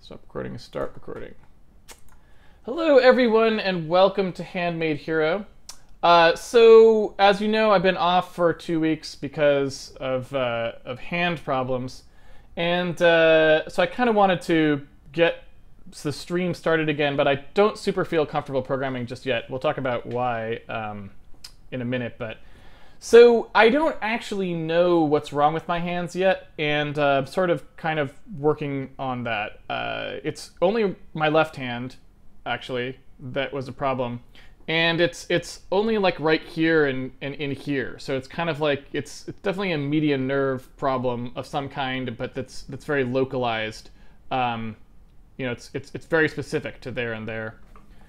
Stop recording and start recording. Hello everyone and welcome to Handmade Hero. So as you know, I've been off for 2 weeks because of hand problems. And so I kind of wanted to get the stream started again, but I don't super feel comfortable programming just yet. We'll talk about why in a minute. But so I don't actually know what's wrong with my hands yet, and I'm sort of kind of working on that. It's only my left hand, actually, that was a problem. And it's only like right here and in here. So it's kind of like, it's definitely a median nerve problem of some kind, but that's very localized. You know, it's very specific to there and there.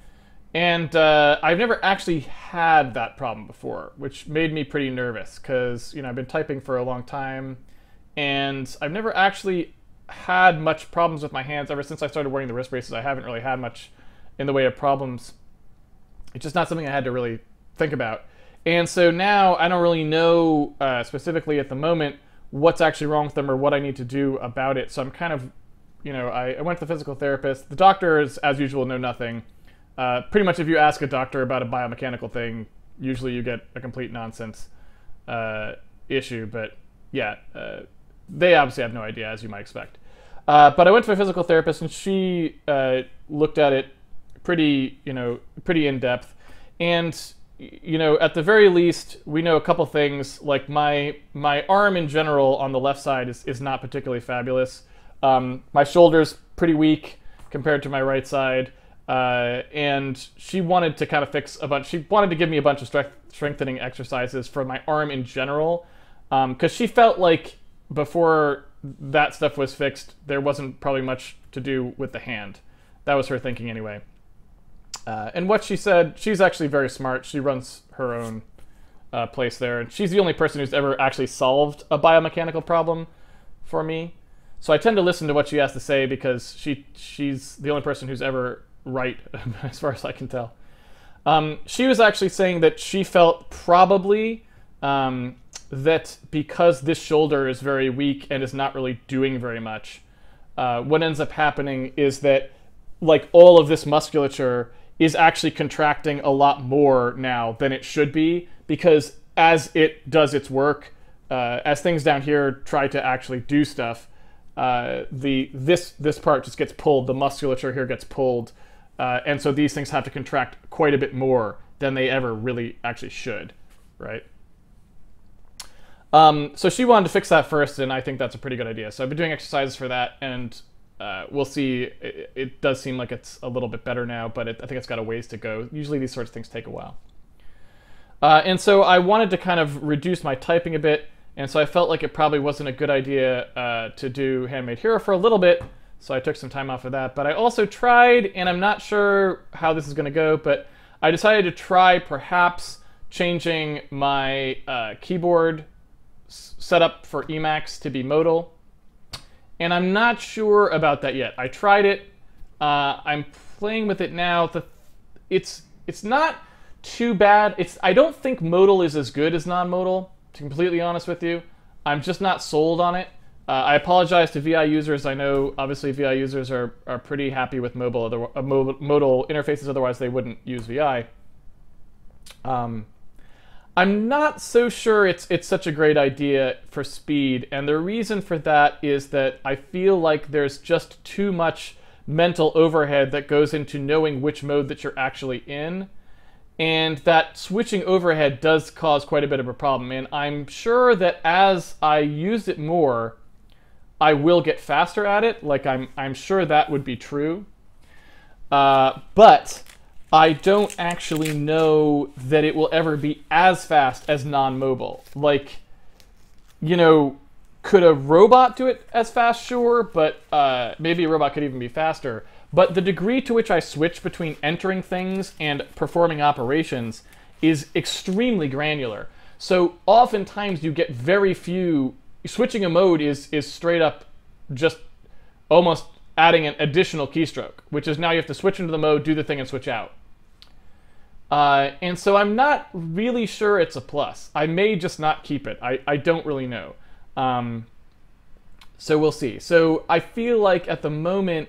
And I've never actually had that problem before, which made me pretty nervous because, you know, I've been typing for a long time and I've never actually had much problems with my hands ever since I started wearing the wrist braces. I haven't really had much in the way of problems. It's just not something I had to really think about. And so now I don't really know specifically at the moment what's actually wrong with them or what I need to do about it. So I'm kind of, you know, I went to the physical therapist. The doctors, as usual, know nothing. Pretty much if you ask a doctor about a biomechanical thing, usually you get a complete nonsense issue. But yeah, they obviously have no idea, as you might expect. But I went to my physical therapist, and she looked at it pretty in depth. And you know, at the very least, we know a couple things. Like my arm in general on the left side is not particularly fabulous. My shoulder's pretty weak compared to my right side. And she wanted to kind of fix a bunch. She wanted to give me a bunch of strengthening exercises for my arm in general, because she felt like before that stuff was fixed, there wasn't probably much to do with the hand. That was her thinking anyway. And what she said, she's actually very smart. She runs her own place there, and she's the only person who's ever actually solved a biomechanical problem for me. So I tend to listen to what she has to say because she's the only person who's ever right, as far as I can tell. She was actually saying that she felt probably that because this shoulder is very weak and is not really doing very much, what ends up happening is that like all of this musculature is actually contracting a lot more now than it should be, because as it does its work, as things down here try to actually do stuff, this part just gets pulled, the musculature here gets pulled, and so these things have to contract quite a bit more than they ever really actually should, right? So she wanted to fix that first, and I think that's a pretty good idea. So I've been doing exercises for that, and we'll see. It does seem like it's a little bit better now, but I think it's got a ways to go. Usually these sorts of things take a while. And so I wanted to kind of reduce my typing a bit, and so I felt like it probably wasn't a good idea to do Handmade Hero for a little bit, so I took some time off of that. But I also tried, and I'm not sure how this is going to go, but I decided to try perhaps changing my keyboard setup for Emacs to be modal. And I'm not sure about that yet. I tried it. I'm playing with it now. It's not too bad. I don't think modal is as good as non-modal, to be completely honest with you. I'm just not sold on it. I apologize to VI users. I know obviously VI users are pretty happy with modal interfaces, otherwise they wouldn't use VI. I'm not so sure it's such a great idea for speed, and the reason for that is that I feel like there's just too much mental overhead that goes into knowing which mode that you're actually in, and that switching overhead does cause quite a bit of a problem. And I'm sure that as I use it more, I will get faster at it. Like I'm sure that would be true, but I don't actually know that it will ever be as fast as non-mobile. Like, you know, could a robot do it as fast? Sure, but maybe a robot could even be faster. But the degree to which I switch between entering things and performing operations is extremely granular. So oftentimes you get very few. Switching a mode is straight up just almost adding an additional keystroke, which is now you have to switch into the mode, do the thing, and switch out. And so I'm not really sure it's a plus. I may just not keep it. I don't really know. So we'll see. So I feel like at the moment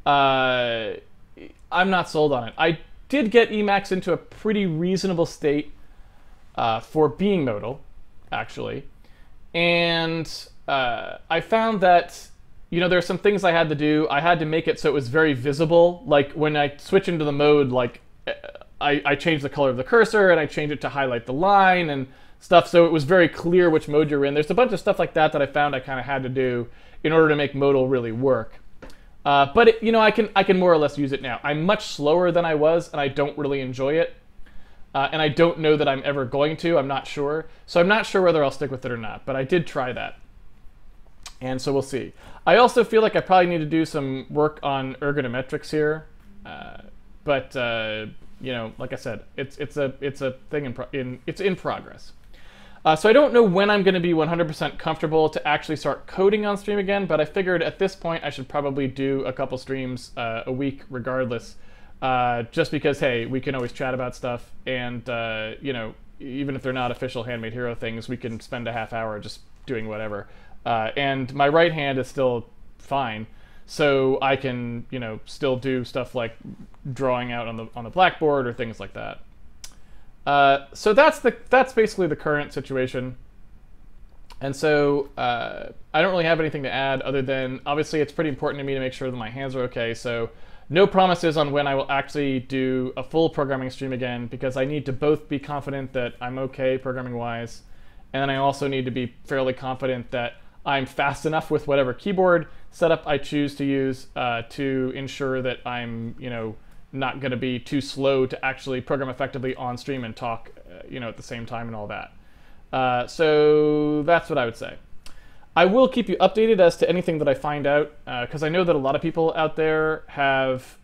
I'm not sold on it. I did get Emacs into a pretty reasonable state for being modal, actually. And I found that, there are some things I had to do. I had to make it so it was very visible. Like when I switch into the mode, like I changed the color of the cursor and I changed it to highlight the line and stuff, so it was very clear which mode you're in. There's a bunch of stuff like that that I found I kind of had to do in order to make modal really work. But I can more or less use it now. I'm much slower than I was, and I don't really enjoy it. And I don't know that I'm ever going to. I'm not sure. So I'm not sure whether I'll stick with it or not. But I did try that. And so we'll see. I also feel like I probably need to do some work on ergonometrics here. But like I said, it's a thing it's in progress. So I don't know when I'm going to be 100% comfortable to actually start coding on stream again, but I figured at this point I should probably do a couple streams a week regardless, just because, hey, we can always chat about stuff, and even if they're not official Handmade Hero things, we can spend a half hour just doing whatever. And my right hand is still fine, so I can still do stuff like drawing out on the blackboard or things like that. So that's basically the current situation. And so I don't really have anything to add other than, obviously it's pretty important to me to make sure that my hands are okay. So no promises on when I will actually do a full programming stream again, because I need to both be confident that I'm okay programming wise, and then I also need to be fairly confident that I'm fast enough with whatever keyboard setup I choose to use to ensure that I'm not going to be too slow to actually program effectively on stream and talk at the same time and all that. So that's what I would say. I will keep you updated as to anything that I find out, because I know that a lot of people out there have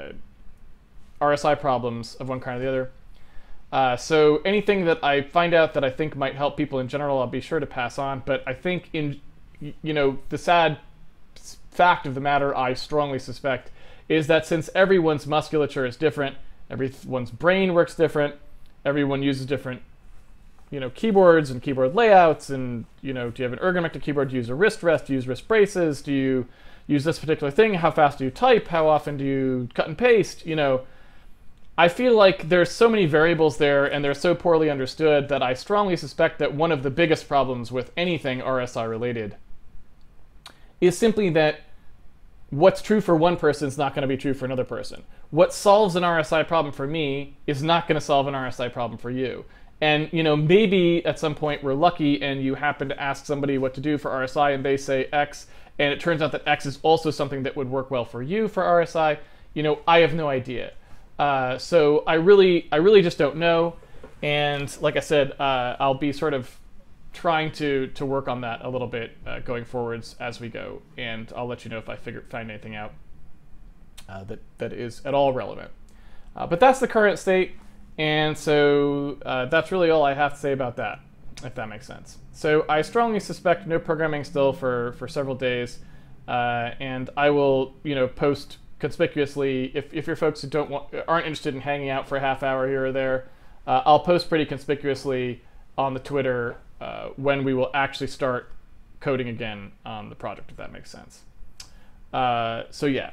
RSI problems of one kind or the other. So anything that I find out that I think might help people in general, I'll be sure to pass on. But I think the sad fact of the matter, I strongly suspect, is that since everyone's musculature is different, everyone's brain works different, everyone uses different keyboards and keyboard layouts, and do you have an ergonomic keyboard? Do you use a wrist rest? Do you use wrist braces? Do you use this particular thing? How fast do you type? How often do you cut and paste? I feel like there's so many variables there, and they're so poorly understood, that I strongly suspect that one of the biggest problems with anything RSI related is simply that what's true for one person is not going to be true for another person. What solves an RSI problem for me is not going to solve an RSI problem for you. And maybe at some point we're lucky and you happen to ask somebody what to do for RSI and they say X, and it turns out that X is also something that would work well for you for RSI. I have no idea. So I really just don't know. And like I said, I'll be sort of trying to work on that a little bit going forwards as we go, and I'll let you know if I find anything out that is at all relevant. But that's the current state, and so that's really all I have to say about that, if that makes sense. So I strongly suspect no programming still for several days, and I will post conspicuously if your folks who aren't interested in hanging out for a half hour here or there. I'll post pretty conspicuously on the Twitter when we will actually start coding again on the project, if that makes sense. So yeah.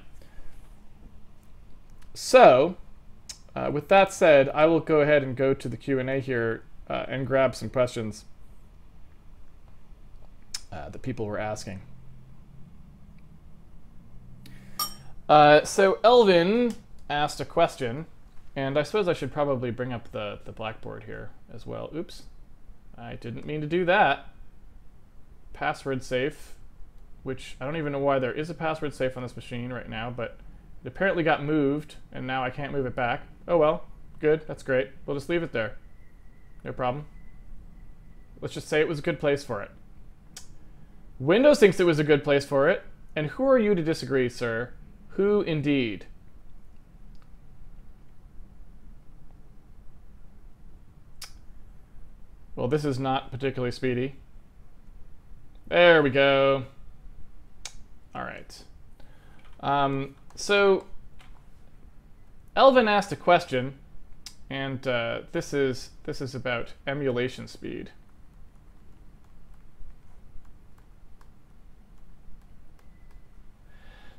So with that said, I will go ahead and go to the Q&A here and grab some questions that people were asking. So Elvin asked a question, and I suppose I should probably bring up the Blackboard here as well. Oops. I didn't mean to do that. Password safe, which I don't even know why there is a password safe on this machine right now, but it apparently got moved, and now I can't move it back. Oh well, good, that's great. We'll just leave it there. No problem. Let's just say it was a good place for it. Windows thinks it was a good place for it, and who are you to disagree, sir? Who indeed? Well, this is not particularly speedy. There we go. All right. So Elvin asked a question, and this is about emulation speed.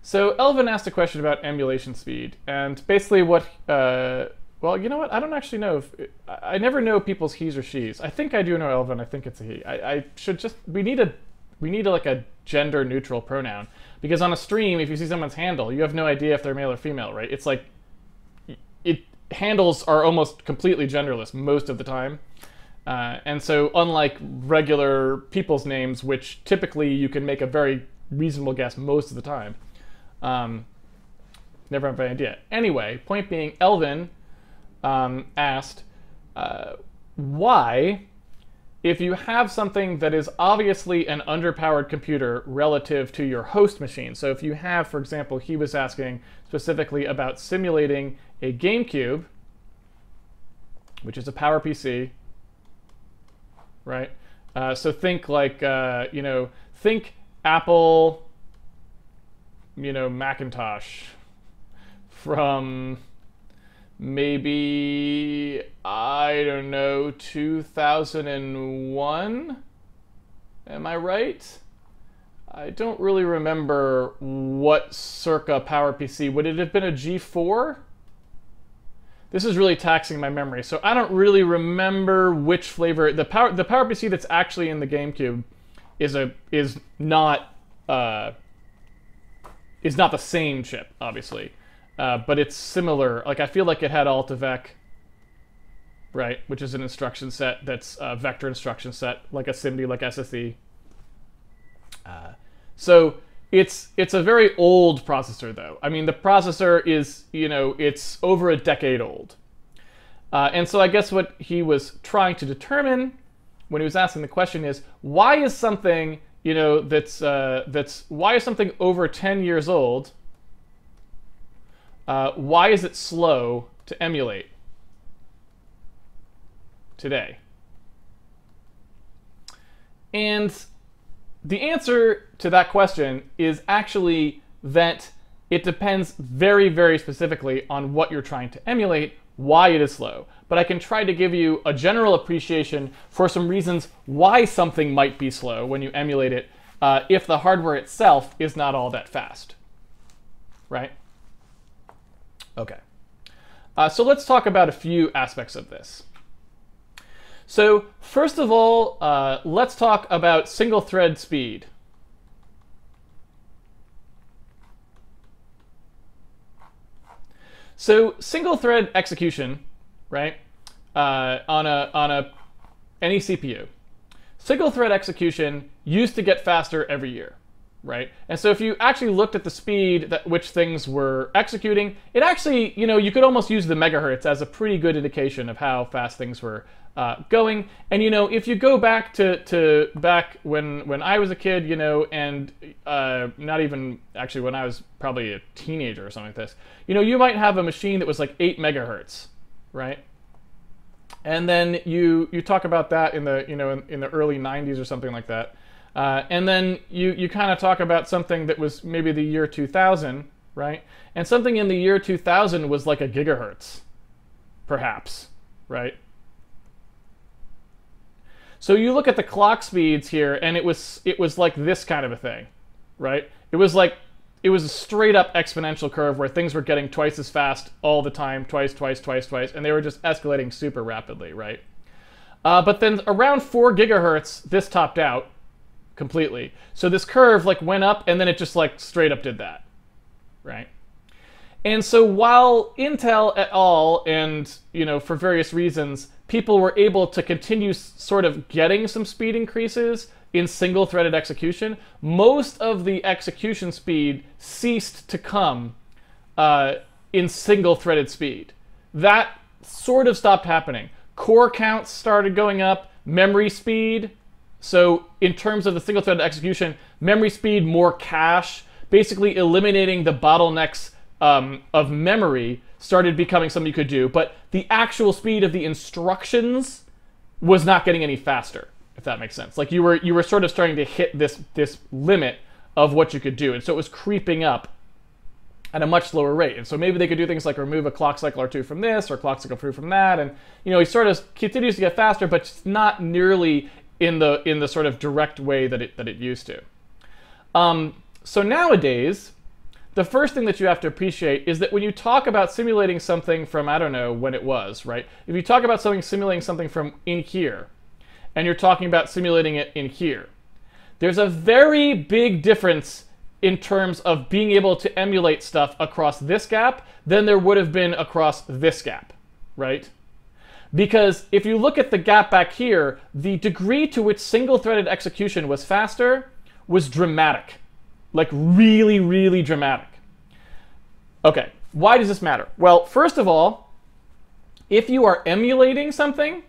So Elvin asked a question about emulation speed, and basically what, well, you know what? I don't actually know if, I never know people's he's or she's. I think I do know Elvin. I think it's a he. I should just, we need like a gender neutral pronoun, because on a stream, if you see someone's handle, you have no idea if they're male or female, right? It's like, handles are almost completely genderless most of the time. And so unlike regular people's names, which typically you can make a very reasonable guess most of the time, never have an idea. Anyway, point being, Elvin asked why, if you have something that is obviously an underpowered computer relative to your host machine, so if you have, for example, he was asking specifically about simulating a GameCube, which is a PowerPC, right? So think like, you know, think Apple, you know, Macintosh from maybe, I don't know, 2001? Am I right? I don't really remember what circa PowerPC. Would it have been a G4? This is really taxing my memory, so I don't really remember which flavor. The PowerPC that's actually in the GameCube is not the same chip, obviously, but it's similar. Like, I feel like it had AltiVec, right, which is an instruction set that's a vector instruction set, like a SIMD, like SSE. So it's a very old processor, though. I mean, the processor is, you know, it's over a decade old. And so I guess what he was trying to determine when he was asking the question is, why is something, you know, why is something over 10 years old, why is it slow to emulate today? And the answer to that question is actually that it depends very, very specifically on what you're trying to emulate, why it is slow. But I can try to give you a general appreciation for some reasons why something might be slow when you emulate it if the hardware itself is not all that fast, right? Okay. So let's talk about a few aspects of this. So first of all, let's talk about single thread speed. So single thread execution, right, on any CPU, single thread execution used to get faster every year, right? And so if you actually looked at the speed at which things were executing, it actually, you know, you could almost use the megahertz as a pretty good indication of how fast things were going. And, you know, if you go back to back when I was a kid, you know, and not even actually when I was probably a teenager or something like this, you know, you might have a machine that was like 8 megahertz, right? And then you talk about that in the, you know, in the early 90s or something like that. And then you kind of talk about something that was maybe the year 2000, right? And something in the year 2000 was like a gigahertz, perhaps, right? So you look at the clock speeds here, and it was like this kind of a thing, right? It was a straight up exponential curve where things were getting twice as fast all the time, twice, and they were just escalating super rapidly, right? But then around 4 gigahertz, this topped out completely. So this curve like went up, and then it just like straight up did that, right? And so while Intel et al. And, you know, for various reasons, people were able to continue sort of getting some speed increases in single-threaded execution, most of the execution speed ceased to come in single-threaded speed. That sort of stopped happening. Core counts started going up, memory speed. So in terms of the single-threaded execution, memory speed, more cache, basically eliminating the bottlenecks of memory started becoming something you could do, but the actual speed of the instructions was not getting any faster, if that makes sense. Like you were sort of starting to hit this limit of what you could do, and so it was creeping up at a much slower rate. And so maybe they could do things like remove a clock cycle or two from this, or clock cycle 2 from that, and you know, he sort of continues to get faster, but it's not nearly in the sort of direct way that it used to. So nowadays, the first thing that you have to appreciate is that when you talk about simulating something from, I don't know when it was, right? If you talk about something simulating something from in here, and you're talking about simulating it in here, there's a very big difference in terms of being able to emulate stuff across this gap than there would have been across this gap, right? Because if you look at the gap back here, the degree to which single-threaded execution was faster was dramatic. Like really, really dramatic. Okay, why does this matter? Well, first of all, if you are emulating something,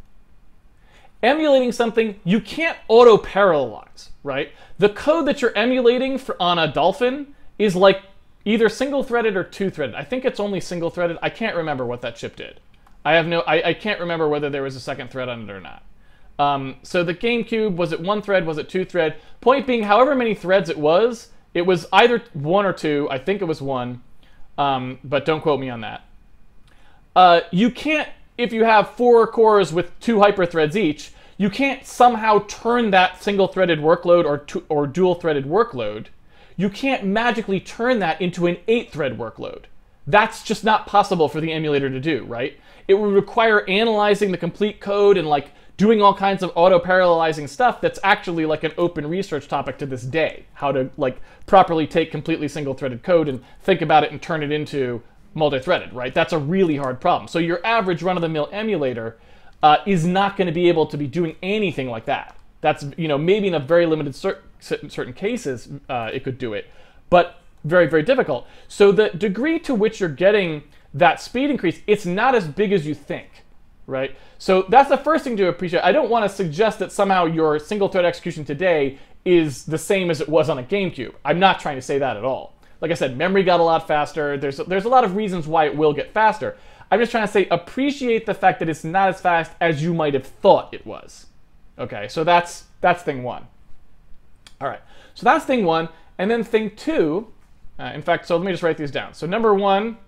you can't auto-parallelize, right? The code that you're emulating on a Dolphin is like either single-threaded or two-threaded. I think it's only single-threaded. I can't remember what that chip did. I can't remember whether there was a second thread on it or not. So the GameCube, was it one thread? Was it two thread? Point being, however many threads it was either one or two. I think it was one, but don't quote me on that. You can't, if you have 4 cores with 2 hyperthreads each, you can't somehow turn that single-threaded workload or dual-threaded workload. You can't magically turn that into an 8-thread workload. That's just not possible for the emulator to do, right? It would require analyzing the complete code and like doing all kinds of auto-parallelizing stuff that's actually like an open research topic to this day. How to like properly take completely single-threaded code and think about it and turn it into multi-threaded, right? That's a really hard problem. So your average run-of-the-mill emulator is not going to be able to be doing anything like that. That's, maybe in a very limited certain cases it could do it, but very, very difficult. So the degree to which you're getting that speed increase, it's not as big as you think, right? So that's the first thing to appreciate. I don't want to suggest that somehow your single-thread execution today is the same as it was on a GameCube. I'm not trying to say that at all. Like I said, memory got a lot faster. There's a lot of reasons why it will get faster. I'm just trying to say appreciate the fact that it's not as fast as you might have thought it was. Okay, so that's thing one. All right, so that's thing one. And then thing two, in fact, so let me just write these down. So number one,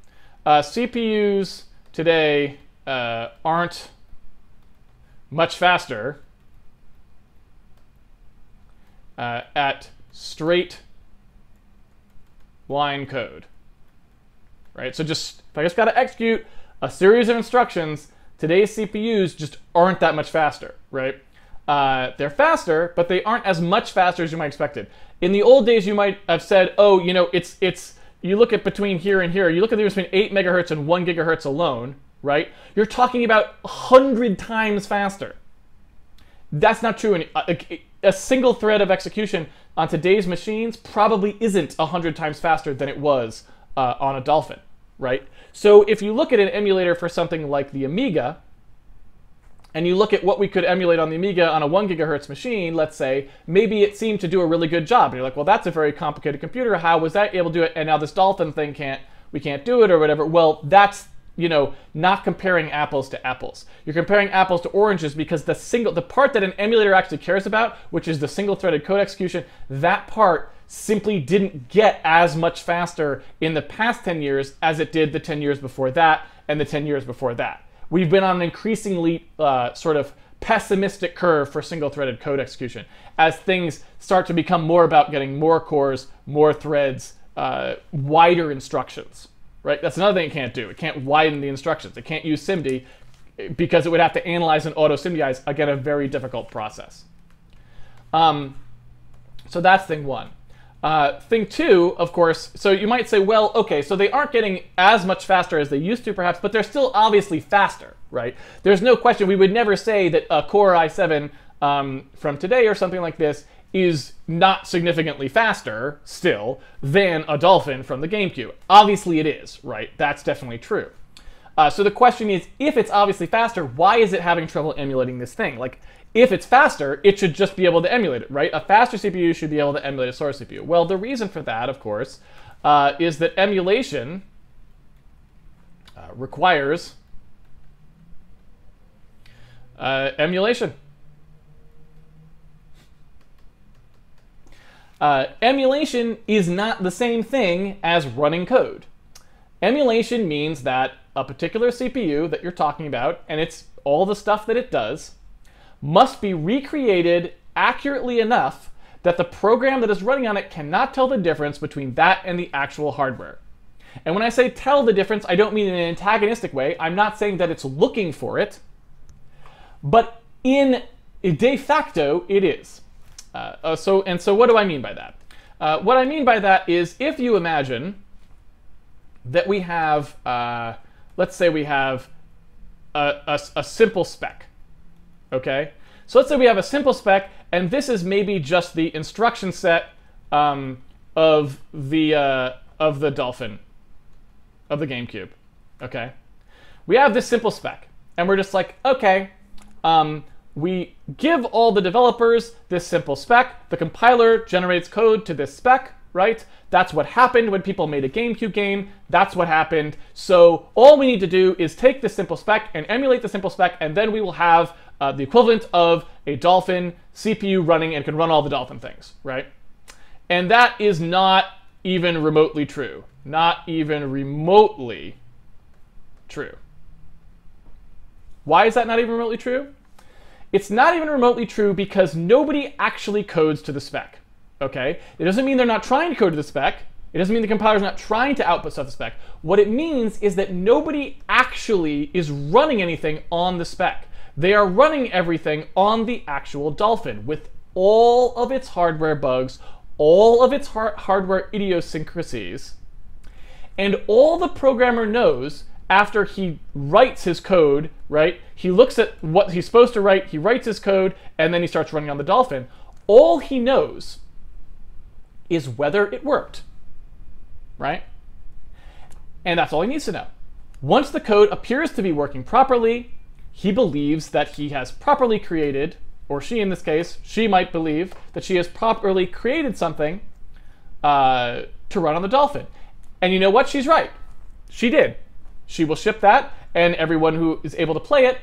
CPUs today aren't much faster at straight line code, right? So just, if I just got to execute a series of instructions, today's CPUs just aren't that much faster, right? They're faster, but they aren't as much faster as you might expected. In the old days, you might have said, oh, you look at between here and here, you look at the difference between 8 megahertz and 1 gigahertz alone, right? You're talking about 100 times faster. That's not true. A single thread of execution on today's machines probably isn't 100 times faster than it was on a Dolphin, right? So if you look at an emulator for something like the Amiga, and you look at what we could emulate on the Amiga on a 1 gigahertz machine, let's say, maybe it seemed to do a really good job. And you're like, well, that's a very complicated computer. How was that able to do it? And now this Dolphin thing we can't do it or whatever. Well, that's, not comparing apples to apples. You're comparing apples to oranges because the part that an emulator actually cares about, which is the single-threaded code execution, that part simply didn't get as much faster in the past 10 years as it did the 10 years before that and the 10 years before that. We've been on an increasingly sort of pessimistic curve for single-threaded code execution as things start to become more about getting more cores, more threads, wider instructions, right? That's another thing it can't do. It can't widen the instructions. It can't use SIMD because it would have to analyze and auto-SIMDize, again, a very difficult process. So that's thing one. Thing two, of course, so you might say, well, okay, so they aren't getting as much faster as they used to, perhaps, but they're still obviously faster, right? There's no question. We would never say that a Core i7 from today or something like this is not significantly faster, still, than a Dolphin from the GameCube. Obviously it is, right? That's definitely true. So the question is, if it's obviously faster, why is it having trouble emulating this thing? Like, if it's faster, it should just be able to emulate it, right? A faster CPU should be able to emulate a source CPU. Well, the reason for that, of course, is that emulation requires emulation. Emulation is not the same thing as running code. Emulation means that a particular CPU that you're talking about, and it's all the stuff that it does, must be recreated accurately enough that the program that is running on it cannot tell the difference between that and the actual hardware. And when I say tell the difference, I don't mean in an antagonistic way. I'm not saying that it's looking for it, but in de facto, it is. So what do I mean by that? What I mean by that is if you imagine that we have, let's say we have a simple spec, okay? So let's say we have a simple spec, and this is maybe just the instruction set of the Dolphin, of the GameCube, okay? We have this simple spec, and we're just like, okay, we give all the developers this simple spec, the compiler generates code to this spec, right? That's what happened when people made a GameCube game, that's what happened. So all we need to do is take the simple spec and emulate the simple spec, and then we will have the equivalent of a Dolphin CPU running and can run all the Dolphin things, right? And that is not even remotely true. Not even remotely true. Why is that not even remotely true? It's not even remotely true because nobody actually codes to the spec, okay? It doesn't mean they're not trying to code to the spec. It doesn't mean the compiler's not trying to output stuff to the spec. What it means is that nobody actually is running anything on the spec. They are running everything on the actual Dolphin with all of its hardware bugs, all of its hardware idiosyncrasies, and all the programmer knows after he writes his code, right? He looks at what he's supposed to write, he writes his code, and then he starts running on the Dolphin. All he knows is whether it worked, right? And that's all he needs to know. Once the code appears to be working properly, he believes that he has properly created, or she in this case, she might believe that she has properly created something to run on the Dolphin. And you know what? She's right. She did. She will ship that, and everyone who is able to play it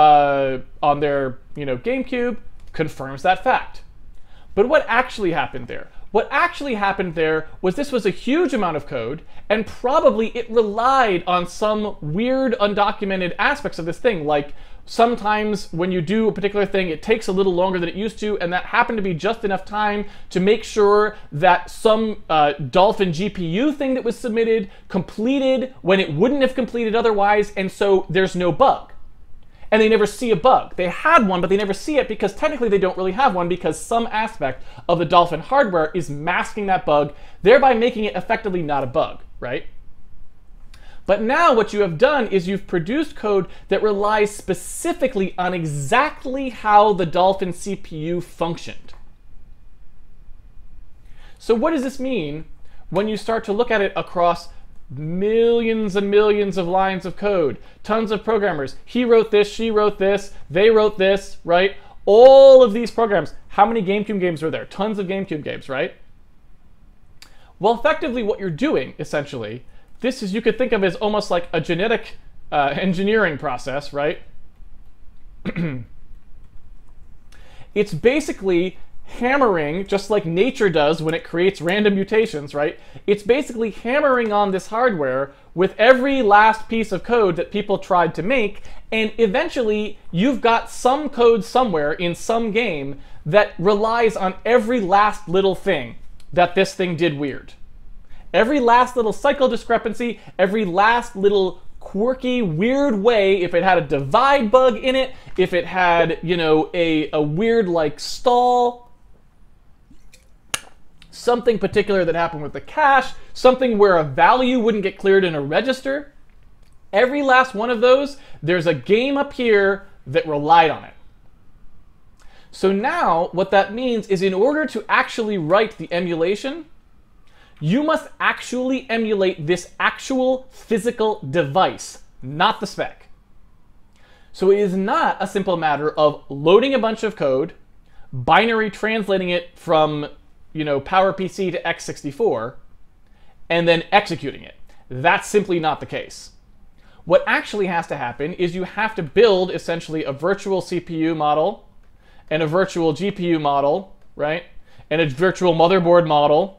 on their GameCube confirms that fact. But what actually happened there? What actually happened there was this was a huge amount of code, and probably it relied on some weird undocumented aspects of this thing, like sometimes when you do a particular thing, it takes a little longer than it used to, and that happened to be just enough time to make sure that some Dolphin GPU thing that was submitted completed when it wouldn't have completed otherwise, and so there's no bug. And they never see a bug. They had one, but they never see it because technically they don't really have one because some aspect of the Dolphin hardware is masking that bug, thereby making it effectively not a bug, right? But now what you have done is you've produced code that relies specifically on exactly how the Dolphin CPU functioned. So what does this mean when you start to look at it across millions and millions of lines of code, tons of programmers? He wrote this, she wrote this, they wrote this, right? All of these programs. How many GameCube games are there? Tons of GameCube games, right? Well, effectively what you're doing, essentially, this is, you could think of as almost like a genetic engineering process, right? It's basically hammering, just like nature does when it creates random mutations, right? It's basically hammering on this hardware with every last piece of code that people tried to make, and eventually you've got some code somewhere in some game that relies on every last little thing that this thing did weird. Every last little cycle discrepancy, every last little quirky, weird way, if it had a divide bug in it, if it had, a weird like stall, something particular that happened with the cache, something where a value wouldn't get cleared in a register. Every last one of those, there's a game up here that relied on it. So now what that means is in order to actually write the emulation, you must actually emulate this actual physical device, not the spec. So it is not a simple matter of loading a bunch of code, binary translating it from PowerPC to x64, and then executing it. That's simply not the case. What actually has to happen is you have to build essentially a virtual CPU model and a virtual GPU model, right? And a virtual motherboard model.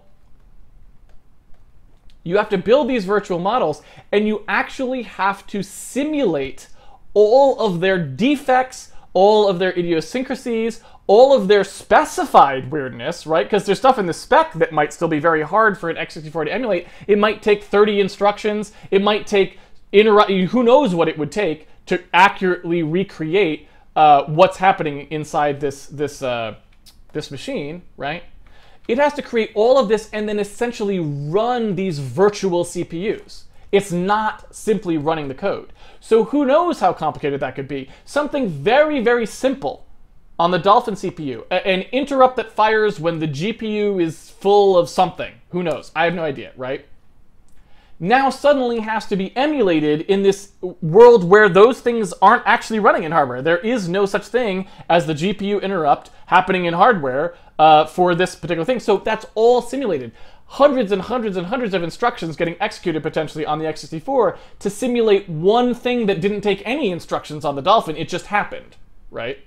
You have to build these virtual models, and you actually have to simulate all of their defects, all of their idiosyncrasies, all of their specified weirdness, right? Because there's stuff in the spec that might still be very hard for an x64 to emulate. It might take 30 instructions. It might take, who knows what it would take to accurately recreate what's happening inside this machine, right? It has to create all of this and then essentially run these virtual CPUs. It's not simply running the code. So who knows how complicated that could be? Something very, very simple on the Dolphin CPU. An interrupt that fires when the GPU is full of something. Who knows? I have no idea, right? Now suddenly has to be emulated in this world where those things aren't actually running in hardware. There is no such thing as the GPU interrupt happening in hardware for this particular thing. So that's all simulated. Hundreds and hundreds and hundreds of instructions getting executed potentially on the x64 to simulate one thing that didn't take any instructions on the Dolphin. It just happened, right?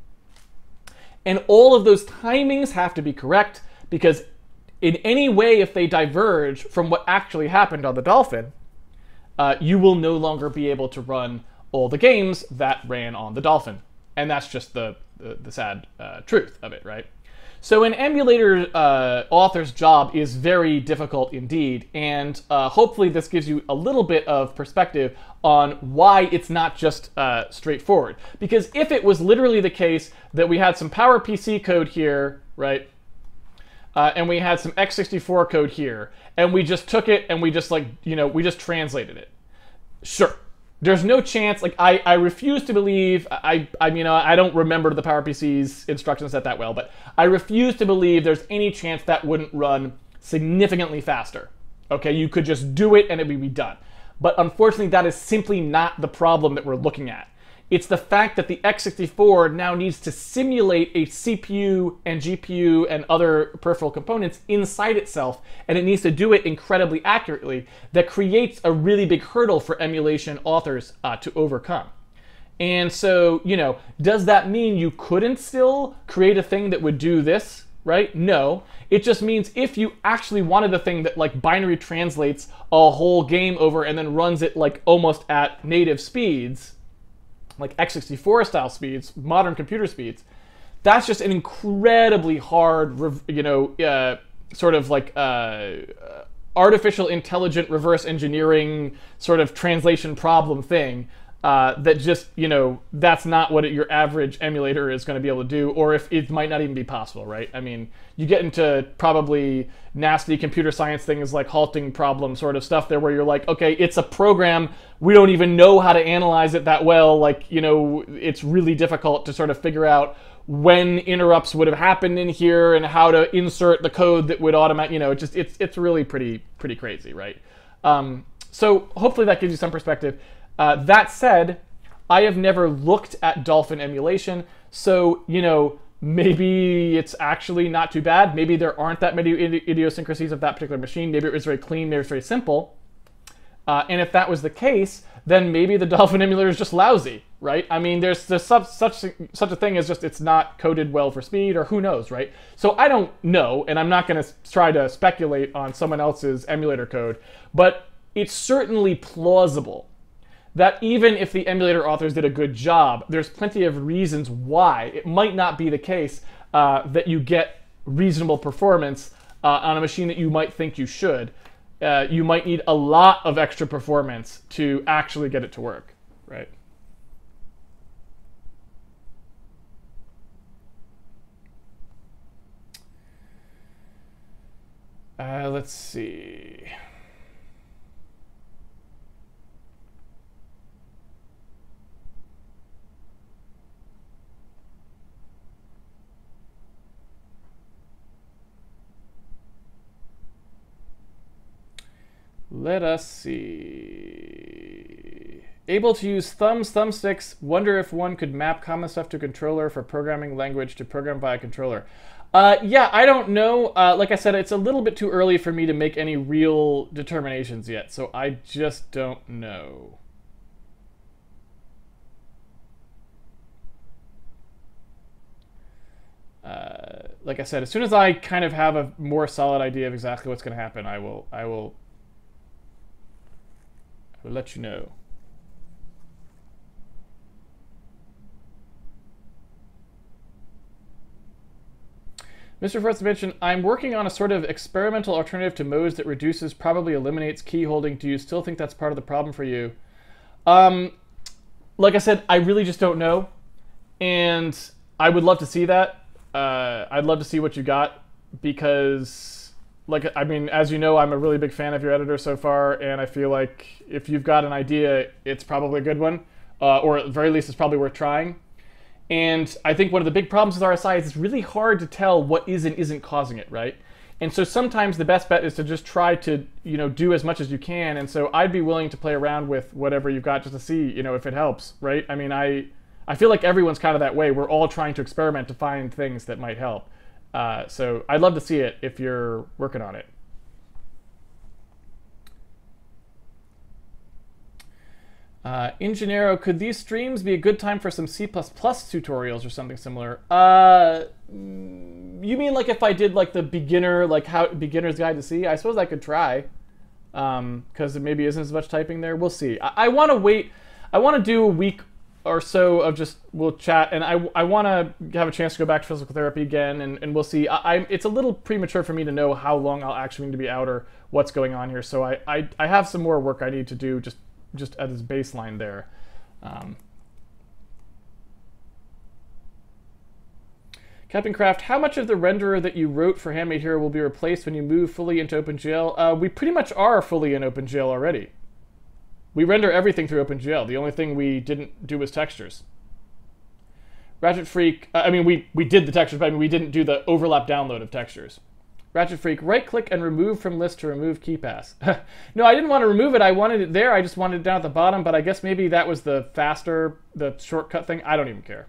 And all of those timings have to be correct, because in any way, if they diverge from what actually happened on the Dolphin, you will no longer be able to run all the games that ran on the Dolphin. And that's just the sad truth of it, right? So an emulator author's job is very difficult indeed, and hopefully this gives you a little bit of perspective on why it's not just straightforward. Because if it was literally the case that we had some PowerPC code here, right, and we had some x64 code here, and we just took it and we just we just translated it, sure. There's no chance, like, I refuse to believe, I don't remember the PowerPC's instruction set that well, but I refuse to believe there's any chance that wouldn't run significantly faster. Okay, you could just do it and it would be done. But unfortunately, that is simply not the problem that we're looking at. It's the fact that the x64 now needs to simulate a CPU and GPU and other peripheral components inside itself, and it needs to do it incredibly accurately, that creates a really big hurdle for emulation authors to overcome. And so, does that mean you couldn't still create a thing that would do this, right? No. It just means if you actually wanted a thing that like binary translates a whole game over and then runs it like almost at native speeds, like x64 style speeds, modern computer speeds, that's just an incredibly hard, sort of like artificial intelligent reverse engineering sort of translation problem thing that just, that's not what your average emulator is going to be able to do, or if it might not even be possible, right? I mean, you get into probably nasty computer science things like halting problem sort of stuff there, where you're like, okay, it's a program, we don't even know how to analyze it that well, like, it's really difficult to sort of figure out when interrupts would have happened in here and how to insert the code that would automate, it's really pretty crazy, right? So hopefully that gives you some perspective. That said, I have never looked at Dolphin emulation, so, maybe it's actually not too bad. Maybe there aren't that many idiosyncrasies of that particular machine. Maybe it was very clean, maybe it's very simple. And if that was the case, then maybe the Dolphin emulator is just lousy, right? I mean, there's such a thing as just it's not coded well for speed, or who knows, right? So I don't know, and I'm not going to try to speculate on someone else's emulator code, but it's certainly plausible that even if the emulator authors did a good job, there's plenty of reasons why it might not be the case that you get reasonable performance on a machine that you might think you should. You might need a lot of extra performance to actually get it to work, right? Let's see. Let us see. Able to use thumbsticks. Wonder if one could map common stuff to controller for programming language to program via controller. Yeah, I don't know. Like I said, it's a little bit too early for me to make any real determinations yet, so I just don't know. Like I said, as soon as I kind of have a more solid idea of exactly what's going to happen, I will let you know. Mr. First mentioned, I'm working on a sort of experimental alternative to modes that reduces, probably eliminates key holding. Do you still think that's part of the problem for you? Like I said, I really just don't know. And I would love to see that. I'd love to see what you got because, like, I mean, as you know, I'm a really big fan of your editor so far, and I feel like if you've got an idea, it's probably a good one, or at the very least, it's probably worth trying. And I think one of the big problems with RSI is it's really hard to tell what is and isn't causing it, right? And so sometimes the best bet is to just try to, do as much as you can. And so I'd be willing to play around with whatever you've got just to see, if it helps, right? I mean, I feel like everyone's kind of that way. We're all trying to experiment to find things that might help. So I'd love to see it if you're working on it. Ingeniero, could these streams be a good time for some C++ tutorials or something similar? You mean like if I did like the beginner, like how beginner's guide to C? I suppose I could try, because there maybe isn't as much typing there. We'll see. I want to wait. I want to do a week or so of just, we'll chat, and I want to have a chance to go back to physical therapy again, and we'll see. It's a little premature for me to know how long I'll actually need to be out or what's going on here, so I have some more work I need to do just at this baseline there. Captain Craft, how much of the renderer that you wrote for Handmade Hero will be replaced when you move fully into OpenGL? We pretty much are fully in OpenGL already. We render everything through OpenGL. The only thing we didn't do was textures. Ratchet Freak, I mean, we did the textures, but I mean, we didn't do the overlap download of textures. Ratchet Freak, right-click and remove from list to remove KeyPass. No, I didn't want to remove it. I wanted it there. I just wanted it down at the bottom, but I guess maybe that was the shortcut thing. I don't even care.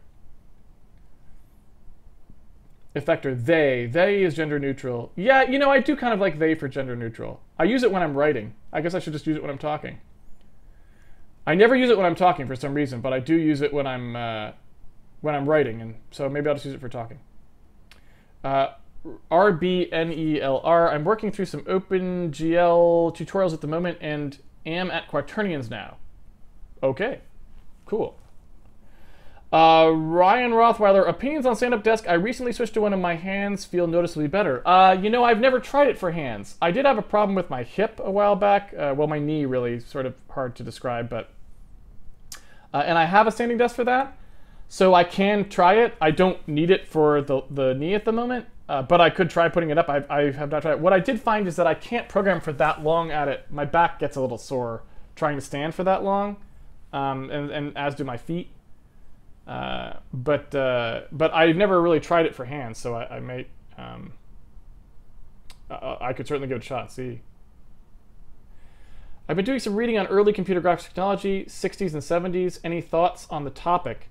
Effector, they. They is gender neutral. Yeah, I do kind of like they for gender neutral. I use it when I'm writing. I guess I should just use it when I'm talking. I never use it when I'm talking for some reason, but I do use it when I'm writing, and so maybe I'll just use it for talking. RBNELR. I'm working through some OpenGL tutorials at the moment and am at Quaternions now. Okay, cool. Ryan Rothweiler, opinions on stand-up desk. I recently switched to one of my hands, feel noticeably better. I've never tried it for hands. I did have a problem with my hip a while back. Well, my knee really, sort of hard to describe, but... and I have a standing desk for that, so I can try it. I don't need it for the knee at the moment, but I could try putting it up. I have not tried it. What I did find is that I can't program for that long at it. My back gets a little sore trying to stand for that long, and as do my feet. But I've never really tried it for hands, so I might, I could certainly give it a shot, see. I've been doing some reading on early computer graphics technology, 60s and 70s. Any thoughts on the topic?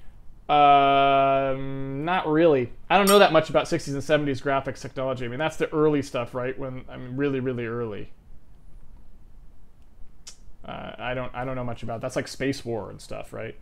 Not really. I don't know that much about 60s and 70s graphics technology. I mean, that's the early stuff, right? Really, really early. I don't know much about. That's like Space War and stuff, right?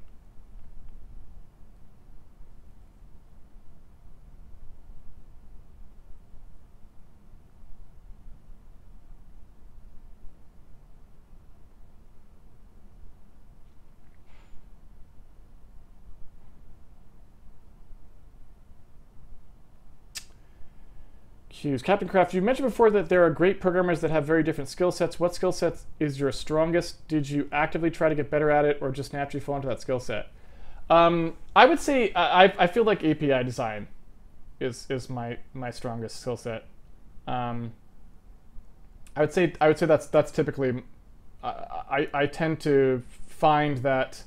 Hughes. Captain Craft, you mentioned before that there are great programmers that have very different skill sets. What skill set is your strongest? Did you actively try to get better at it or just naturally fall into that skill set? I would say I feel like API design is my strongest skill set. I would say that's typically I tend to find that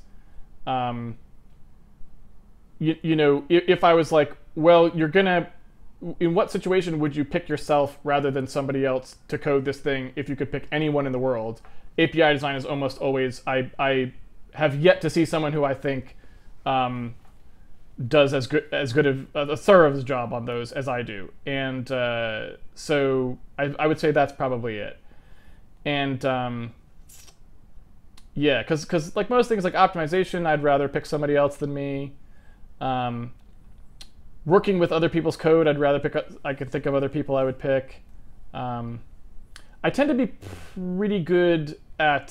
if I was like, well, you're gonna, in what situation would you pick yourself rather than somebody else to code this thing if you could pick anyone in the world? API design is almost always, I have yet to see someone who I think does as good a thorough job on those as I do. And so I would say that's probably it. And yeah, because like most things like optimization, I'd rather pick somebody else than me. Working with other people's code, I'd rather pick up, I could think of other people I would pick. I tend to be pretty good at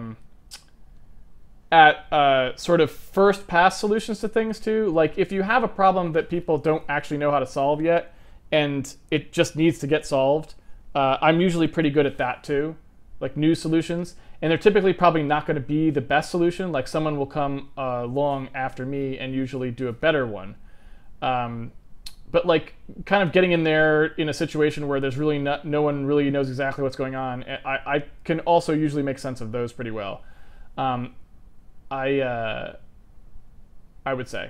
sort of first pass solutions to things too. Like if you have a problem that people don't actually know how to solve yet, and it just needs to get solved. I'm usually pretty good at that too, like new solutions. And they're typically probably not going to be the best solution. Like someone will come along after me and usually do a better one. But like kind of getting in there in a situation where there's really no one really knows exactly what's going on, I can also usually make sense of those pretty well. I would say.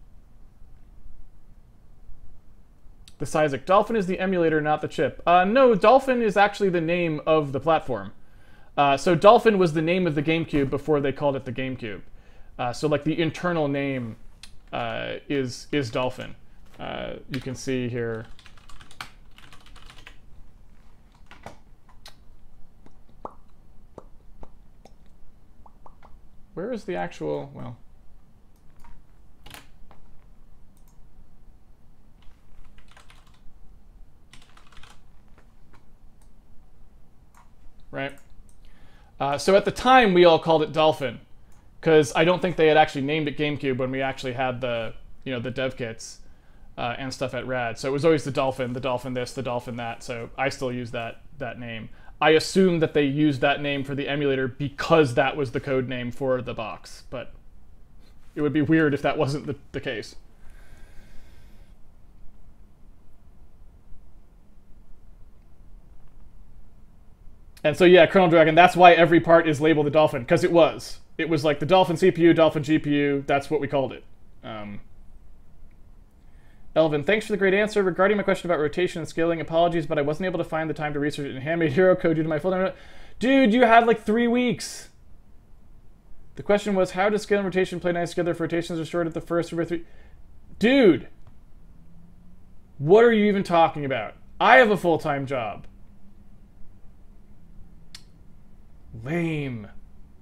The Cysic. Dolphin is the emulator, not the chip. No, Dolphin is actually the name of the platform. So Dolphin was the name of the GameCube before they called it the GameCube. So like the internal name is Dolphin. You can see here. Where is the actual, well... Right? So at the time, we all called it Dolphin, because I don't think they had actually named it GameCube when we actually had the, the dev kits and stuff at Rad. So it was always the Dolphin this, the Dolphin that. So I still use that name. I assume that they used that name for the emulator because that was the code name for the box, but it would be weird if that wasn't the case. And so yeah, Colonel Dragon, that's why every part is labeled the Dolphin, because it was. It was like the Dolphin CPU, Dolphin GPU, that's what we called it. Elvin, thanks for the great answer. Regarding my question about rotation and scaling, apologies, but I wasn't able to find the time to research it in Handmade Hero code due to my full-time... Dude, you had like 3 weeks! The question was, how does scale and rotation play nice together if rotations are short at the first or 3? Dude! What are you even talking about? I have a full-time job. Lame.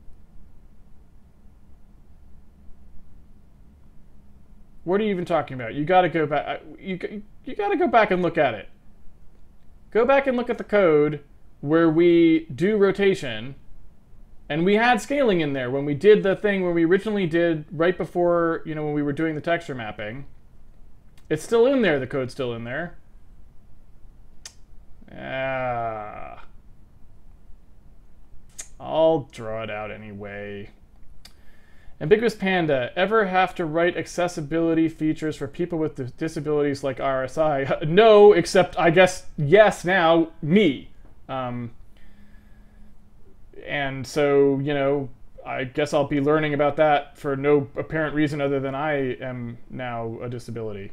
What are you even talking about? You got to go back. You got to go back and look at it. Go back and look at the code where we do rotation, and we had scaling in there when we did the thing where we originally did right before, when we were doing the texture mapping. It's still in there. The code's still in there. I'll draw it out anyway. Ambiguous Panda, ever have to write accessibility features for people with disabilities like RSI? No, except I guess yes now, me. And so, I guess I'll be learning about that for no apparent reason other than I am now a disability.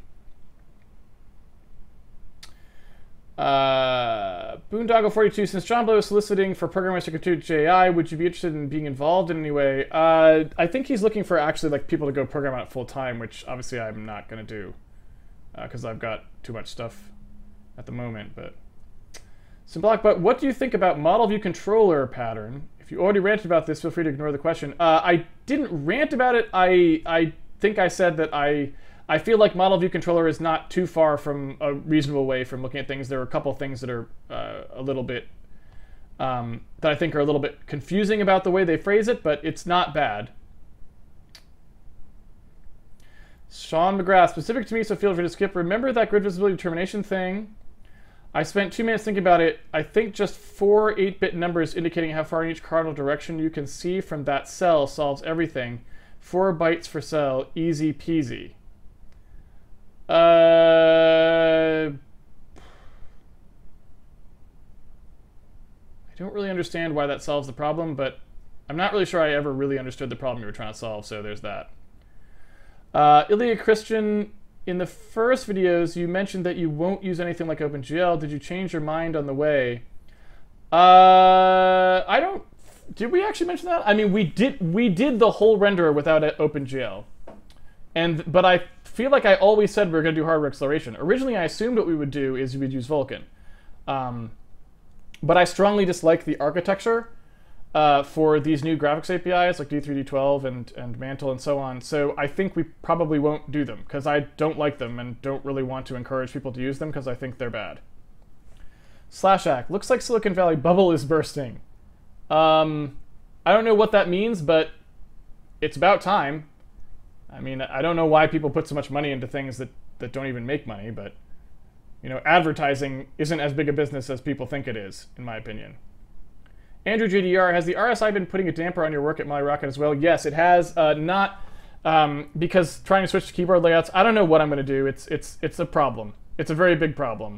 Boondoggle42, since John Blow is soliciting for programmers to contribute to AI, would you be interested in being involved in any way? I think he's looking for actually like people to go program on it full time, which obviously I'm not going to do because I've got too much stuff at the moment. But Symbolic, but what do you think about model view controller pattern? If you already ranted about this, feel free to ignore the question. I didn't rant about it. I think I said that I feel like model view controller is not too far from a reasonable way from looking at things. There are a couple things that are a little bit, that I think are a little bit confusing about the way they phrase it, but it's not bad. Sean McGrath, specific to me, so feel free to skip. Remember that grid visibility determination thing? I spent 2 minutes thinking about it. I think just 4 8-bit numbers indicating how far in each cardinal direction you can see from that cell solves everything. 4 bytes per cell, easy peasy. I don't really understand why that solves the problem, but I'm not really sure I ever really understood the problem you were trying to solve, so there's that. Ilya Christian, in the first videos, you mentioned that you won't use anything like OpenGL. Did you change your mind on the way? I don't... Did we actually mention that? I mean, we did the whole renderer without OpenGL. But I feel like I always said we were going to do hardware acceleration. Originally, I assumed what we would do is we'd use Vulkan. But I strongly dislike the architecture for these new graphics APIs like D3, D12, and Mantle and so on. So I think we probably won't do them because I don't like them and don't really want to encourage people to use them because I think they're bad. Slashak, looks like Silicon Valley bubble is bursting. I don't know what that means, but it's about time. I mean, I don't know why people put so much money into things that don't even make money, but advertising isn't as big a business as people think it is, in my opinion. Andrew JDR, has the RSI been putting a damper on your work at Molly Rocket as well? Yes, it has. Not because trying to switch to keyboard layouts, I don't know what I'm going to do. It's a problem. It's a very big problem.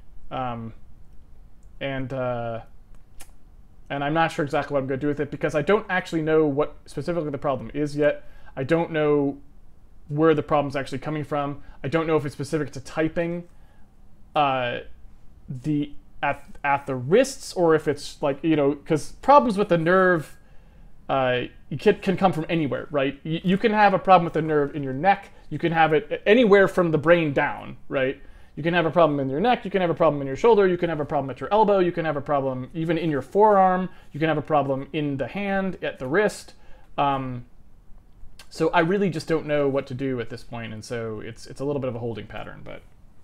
And I'm not sure exactly what I'm going to do with it because I don't actually know what specifically the problem is yet. I don't know where the problem's actually coming from. I don't know if it's specific to typing at the wrists, or if it's like, because problems with the nerve can come from anywhere, right? You can have a problem with the nerve in your neck. You can have it anywhere from the brain down, right? You can have a problem in your neck. You can have a problem in your shoulder. You can have a problem at your elbow. You can have a problem even in your forearm. You can have a problem in the hand, at the wrist. So I really just don't know what to do at this point, and so it's a little bit of a holding pattern. But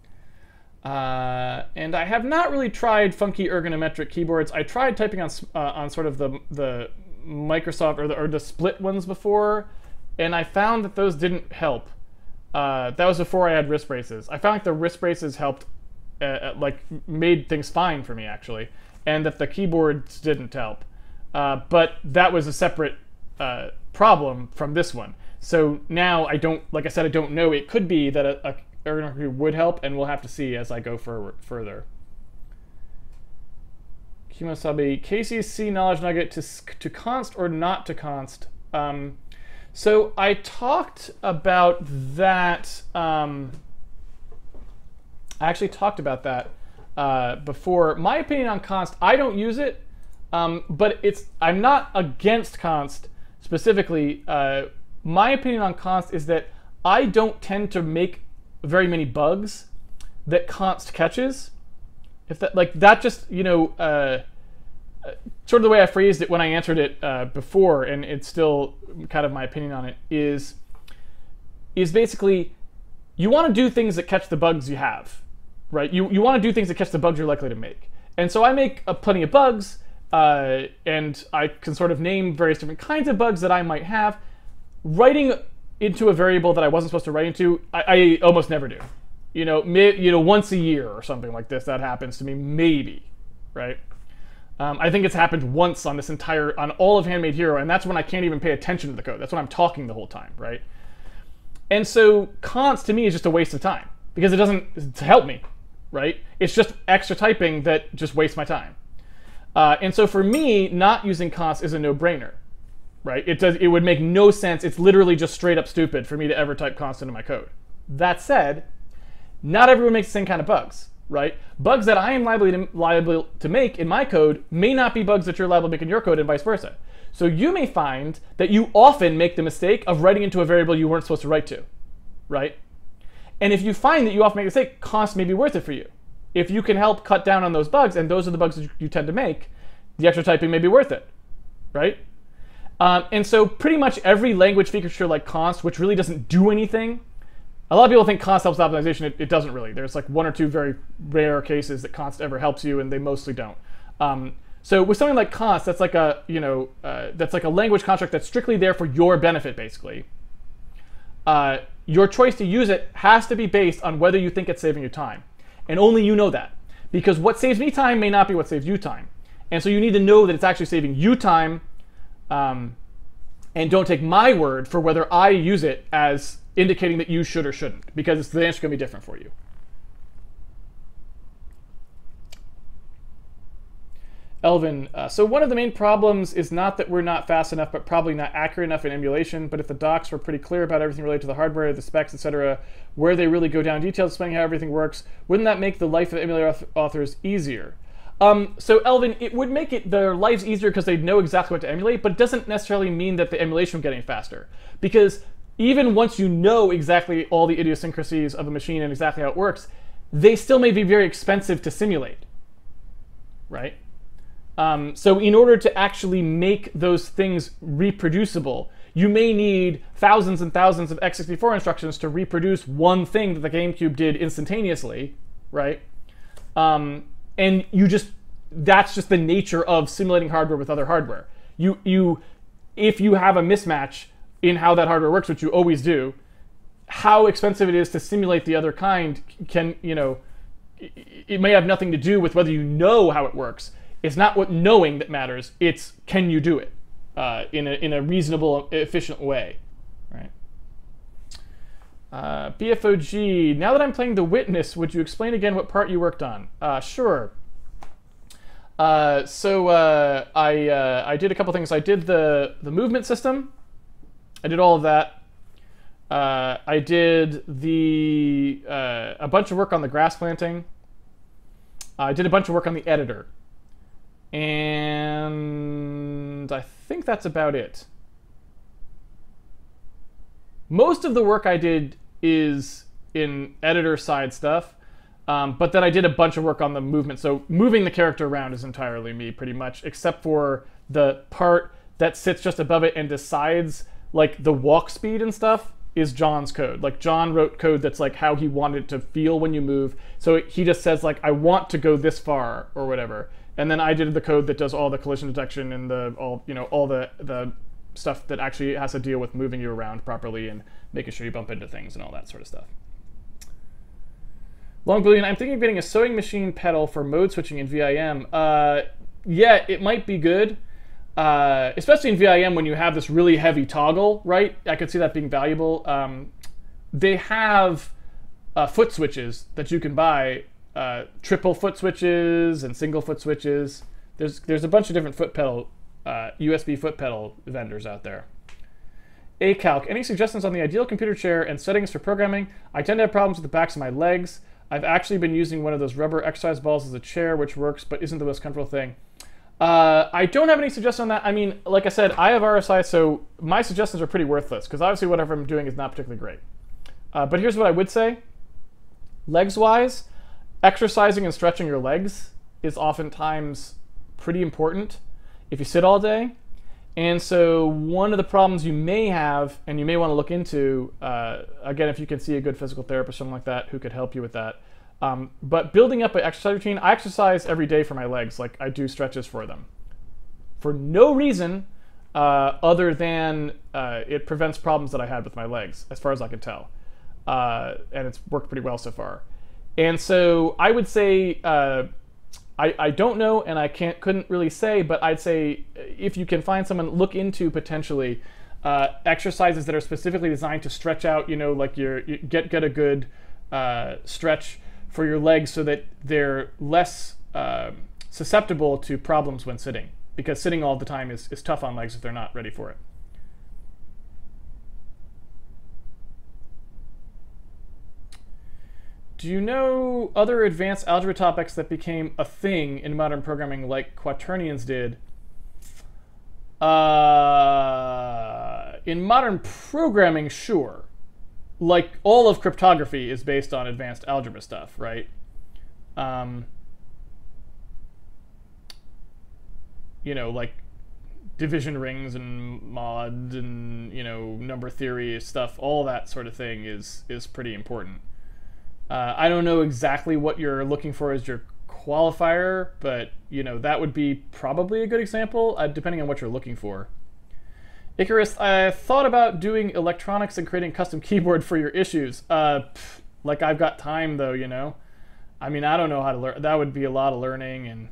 and I have not really tried funky ergonometric keyboards. I tried typing on sort of the Microsoft or the split ones before, and I found that those didn't help. That was before I had wrist braces. I found like the wrist braces helped, made things fine for me actually, and that the keyboards didn't help. But that was a separate problem from this one. So now I don't, like I said, I don't know. It could be that a ergonometry would help, and we'll have to see as I go further. Kimosabi, Casey's C knowledge nugget to const or not to const. So I talked about that. I actually talked about that before. My opinion on const, I don't use it, but I'm not against const specifically. My opinion on const is that I don't tend to make very many bugs that const catches. If that just sort of the way I phrased it when I answered it before, and it's still kind of my opinion on it, is basically you want to do things that catch the bugs you have, right? You want to do things that catch the bugs you're likely to make. And so I make plenty of bugs, and I can sort of name various different kinds of bugs that I might have. Writing into a variable that I wasn't supposed to write into, I almost never do. Once a year or something like this, that happens to me, maybe, right? I think it's happened once on on all of Handmade Hero, and that's when I can't even pay attention to the code. That's when I'm talking the whole time, right? And so const to me is just a waste of time because it doesn't help me, right? It's just extra typing that just wastes my time. And so for me, not using const is a no-brainer, right? It would make no sense. It's literally just straight up stupid for me to ever type const into my code. That said, not everyone makes the same kind of bugs, right? Bugs that I am liable to make in my code may not be bugs that you're liable to make in your code, and vice versa. So you may find that you often make the mistake of writing into a variable you weren't supposed to write to, right? And if you find that you often make a mistake, const may be worth it for you. If you can help cut down on those bugs, and those are the bugs that you tend to make, the extra typing may be worth it, right? And so pretty much every language feature like const, which really doesn't do anything. A lot of people think const helps with optimization. It doesn't really. There's like one or two very rare cases that const ever helps you, and they mostly don't. So with something like const, that's like a that's like a language construct that's strictly there for your benefit, basically. Your choice to use it has to be based on whether you think it's saving you time, and only you know that, because what saves me time may not be what saves you time, and so you need to know that it's actually saving you time, and don't take my word for whether I use it as indicating that you should or shouldn't, because the answer's going to be different for you. Elvin, so one of the main problems is not that we're not fast enough, but probably not accurate enough in emulation. But if the docs were pretty clear about everything related to the hardware, the specs, etc., where they really go down in detail explaining how everything works, wouldn't that make the life of emulator authors easier? So Elvin, it would make their lives easier because they'd know exactly what to emulate, but it doesn't necessarily mean that the emulation would get any faster. Because even once you know exactly all the idiosyncrasies of a machine and exactly how it works, they still may be very expensive to simulate, right? So in order to actually make those things reproducible, you may need thousands and thousands of x64 instructions to reproduce one thing that the GameCube did instantaneously, right? And that's just the nature of simulating hardware with other hardware. If you have a mismatch in how that hardware works, which you always do, how expensive it is to simulate the other kind it may have nothing to do with whether you know how it works. It's not what knowing that matters. It's can you do it in a reasonable, efficient way, right? BFOG, now that I'm playing The Witness, would you explain again what part you worked on? Sure. I did a couple things. I did the movement system. I did all of that. I did a bunch of work on the grass planting. I did a bunch of work on the editor. And I think that's about it. Most of the work I did is in editor side stuff, but then I did a bunch of work on the movement. So moving the character around is entirely me, pretty much, except for the part that sits just above it and decides like the walk speed and stuff is John's code. Like John wrote code that's like how he wanted it to feel when you move. So he just says like, I want to go this far or whatever. And then I did the code that does all the collision detection and all the stuff that actually has to deal with moving you around properly and making sure you bump into things and all that sort of stuff. Long Billion, I'm thinking of getting a sewing machine pedal for mode switching in VIM. Yeah, it might be good. Especially in VIM when you have this really heavy toggle, right? I could see that being valuable. They have foot switches that you can buy, triple foot switches and single foot switches. There's a bunch of different foot pedal, USB foot pedal vendors out there. ACalc, any suggestions on the ideal computer chair and settings for programming? I tend to have problems with the backs of my legs. I've actually been using one of those rubber exercise balls as a chair, which works, but isn't the most comfortable thing. I don't have any suggestions on that. I mean, like I said, I have RSI, so my suggestions are pretty worthless, because obviously whatever I'm doing is not particularly great. But here's what I would say. Legs-wise, exercising and stretching your legs is oftentimes pretty important if you sit all day. And so one of the problems you may have, and you may want to look into, again, if you can see a good physical therapist or something like that who could help you with that. But building up an exercise routine, I exercise every day for my legs. Like I do stretches for them. For no reason other than it prevents problems that I had with my legs, as far as I can tell. And it's worked pretty well so far. And so I would say, I don't know, and I couldn't really say, but I'd say if you can find someone, look into potentially exercises that are specifically designed to stretch out, like you get a good stretch for your legs so that they're less susceptible to problems when sitting, because sitting all the time is tough on legs if they're not ready for it. Do you know other advanced algebra topics that became a thing in modern programming like quaternions did? In modern programming, sure. Like all of cryptography is based on advanced algebra stuff, right? Like division rings and mod and, number theory stuff, all that sort of thing is pretty important. I don't know exactly what you're looking for as your qualifier, but that would be probably a good example, depending on what you're looking for. Icarus, I thought about doing electronics and creating a custom keyboard for your issues. Like I've got time though, I mean, I don't know how to learn. That would be a lot of learning, and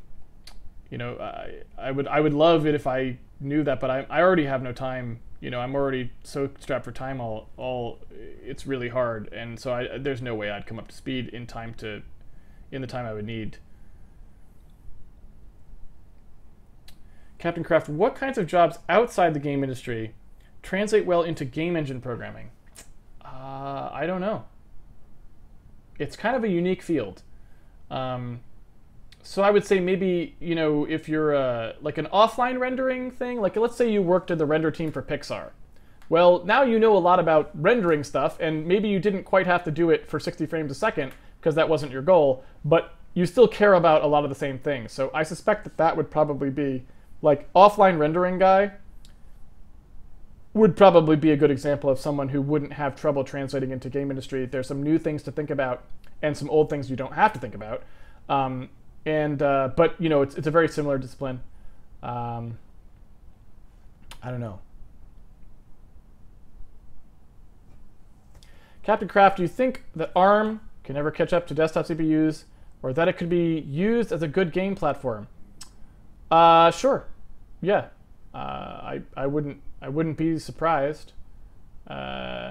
I would love it if I knew that, but I already have no time. I'm already so strapped for time. It's really hard, and so there's no way I'd come up to speed in the time I would need. Captain Craft, what kinds of jobs outside the game industry translate well into game engine programming? I don't know. It's kind of a unique field. So I would say maybe, if you're like an offline rendering thing, like let's say you worked at the render team for Pixar. Well, now you know a lot about rendering stuff, and maybe you didn't quite have to do it for 60 frames a second because that wasn't your goal, but you still care about a lot of the same things. So I suspect that would probably be, like, offline rendering guy would probably be a good example of someone who wouldn't have trouble translating into game industry. There's some new things to think about and some old things you don't have to think about. But it's a very similar discipline. I don't know. Captain Craft, do you think that ARM can ever catch up to desktop CPUs or that it could be used as a good game platform. Sure, yeah. I wouldn't be surprised. I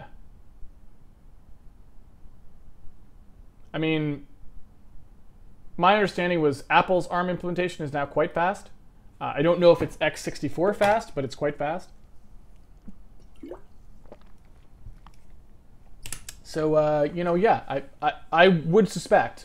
mean, my understanding was Apple's ARM implementation is now quite fast. I don't know if it's x64 fast, but it's quite fast. So, you know, yeah, I would suspect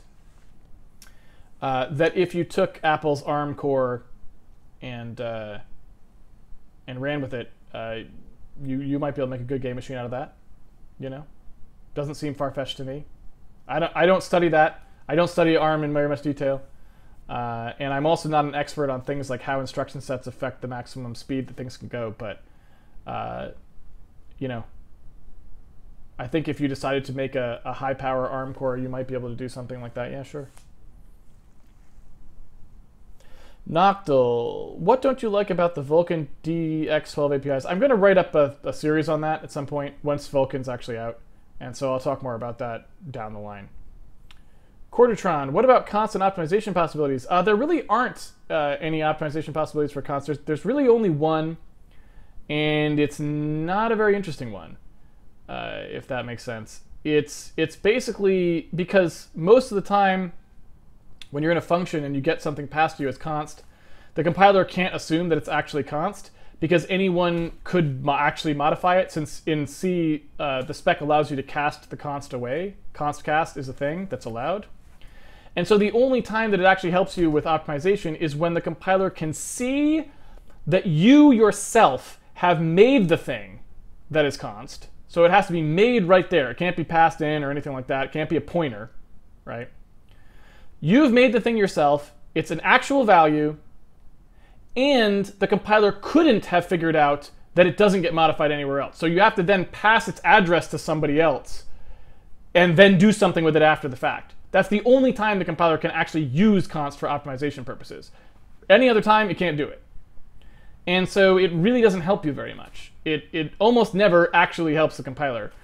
that if you took Apple's ARM core and ran with it, you might be able to make a good game machine out of that. You know, doesn't seem far-fetched to me. I don't study that. I don't study ARM in very much detail, and I'm also not an expert on things like how instruction sets affect the maximum speed that things can go. But you know, I think if you decided to make a high-power ARM core, you might be able to do something like that. Yeah, sure. Noctil, what don't you like about the Vulkan DX12 APIs? I'm going to write up a series on that at some point once Vulkan's actually out, and so I'll talk more about that down the line. Quartertron, what about constant optimization possibilities? There really aren't any optimization possibilities for const. There's really only one, and it's not a very interesting one, if that makes sense. It's basically because most of the time, when you're in a function and you get something passed to you as const, the compiler can't assume that it's actually const because anyone could actually modify it, since in C, the spec allows you to cast the const away. Const cast is a thing that's allowed. And so the only time that it actually helps you with optimization is when the compiler can see that you yourself have made the thing that is const. So it has to be made right there. It can't be passed in or anything like that. It can't be a pointer, right? You've made the thing yourself, it's an actual value, and the compiler couldn't have figured out that it doesn't get modified anywhere else. So you have to then pass its address to somebody else and then do something with it after the fact. That's the only time the compiler can actually use const for optimization purposes. Any other time, it can't do it. And so it really doesn't help you very much. It almost never actually helps the compiler.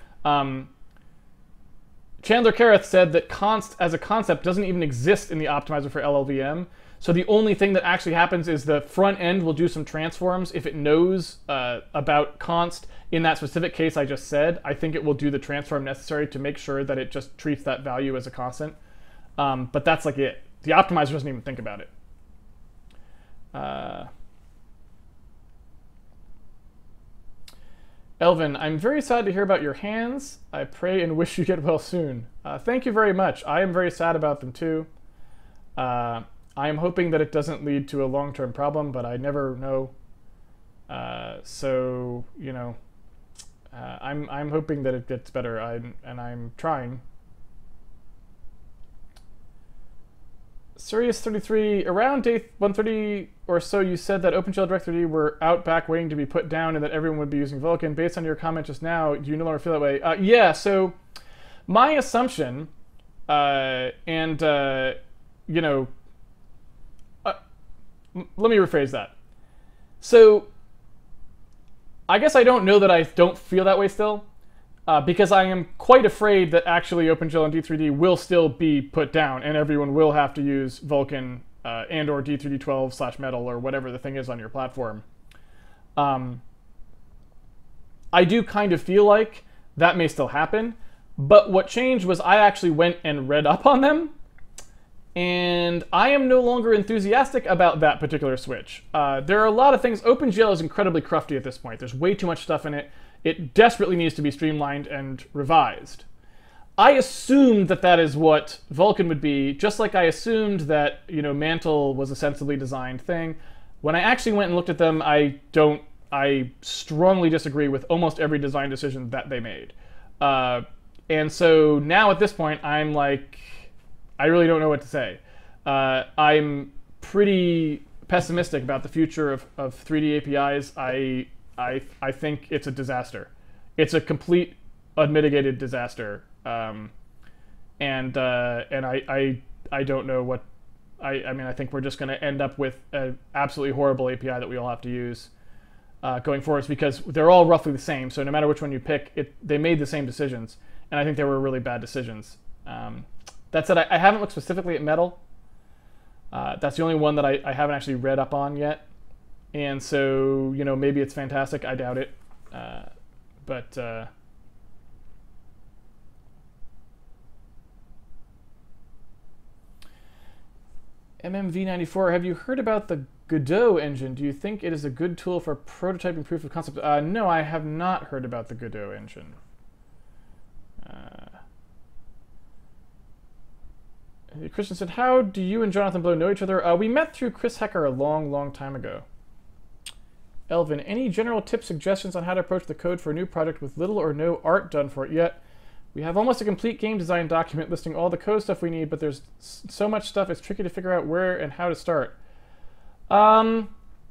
Chandler Kareth said that const as a concept doesn't even exist in the optimizer for LLVM. So the only thing that actually happens is the front end will do some transforms if it knows about const in that specific case I just said. I think it will do the transform necessary to make sure that it just treats that value as a constant. But that's like it. The optimizer doesn't even think about it. Elvin, I'm very sad to hear about your hands. I pray and wish you get well soon. Thank you very much. I am very sad about them too. I am hoping that it doesn't lead to a long-term problem, but I never know. So, you know, I'm hoping that it gets better, and I'm trying. Sirius33, around day 130 or so, you said that OpenGL Direct3D were out back waiting to be put down and that everyone would be using Vulkan. Based on your comment just now, do you no longer feel that way? Yeah, so my assumption, you know, let me rephrase that. So I guess I don't know that I don't feel that way still, because I am quite afraid that actually OpenGL and D3D will still be put down and everyone will have to use Vulkan and or D3D12/Metal or whatever the thing is on your platform. I do kind of feel like that may still happen, but what changed was I actually went and read up on them, and I am no longer enthusiastic about that particular switch. There are a lot of things. OpenGL is incredibly crufty at this point. There's way too much stuff in it. It desperately needs to be streamlined and revised. I assumed that that is what Vulkan would be, just like I assumed that, you know, Mantle was a sensibly designed thing. When I actually went and looked at them, I strongly disagree with almost every design decision that they made. And so now at this point, I'm like, I really don't know what to say. I'm pretty pessimistic about the future of 3D APIs. I think it's a disaster. It's a complete unmitigated disaster. And I don't know what, I mean, I think we're just going to end up with an absolutely horrible API that we all have to use going forwards, because they're all roughly the same. So no matter which one you pick, they made the same decisions. And I think they were really bad decisions. That said, I haven't looked specifically at Metal. That's the only one that I haven't actually read up on yet. And so, you know, maybe it's fantastic. I doubt it. But MMV94, have you heard about the Godot engine? Do you think it is a good tool for prototyping proof of concept? No, I have not heard about the Godot engine. Christian said, how do you and Jonathan Blow know each other? We met through Chris Hecker a long, long time ago. Elvin, any general tips, suggestions on how to approach the code for a new project with little or no art done for it yet? We have almost a complete game design document listing all the code stuff we need, but there's so much stuff it's tricky to figure out where and how to start. I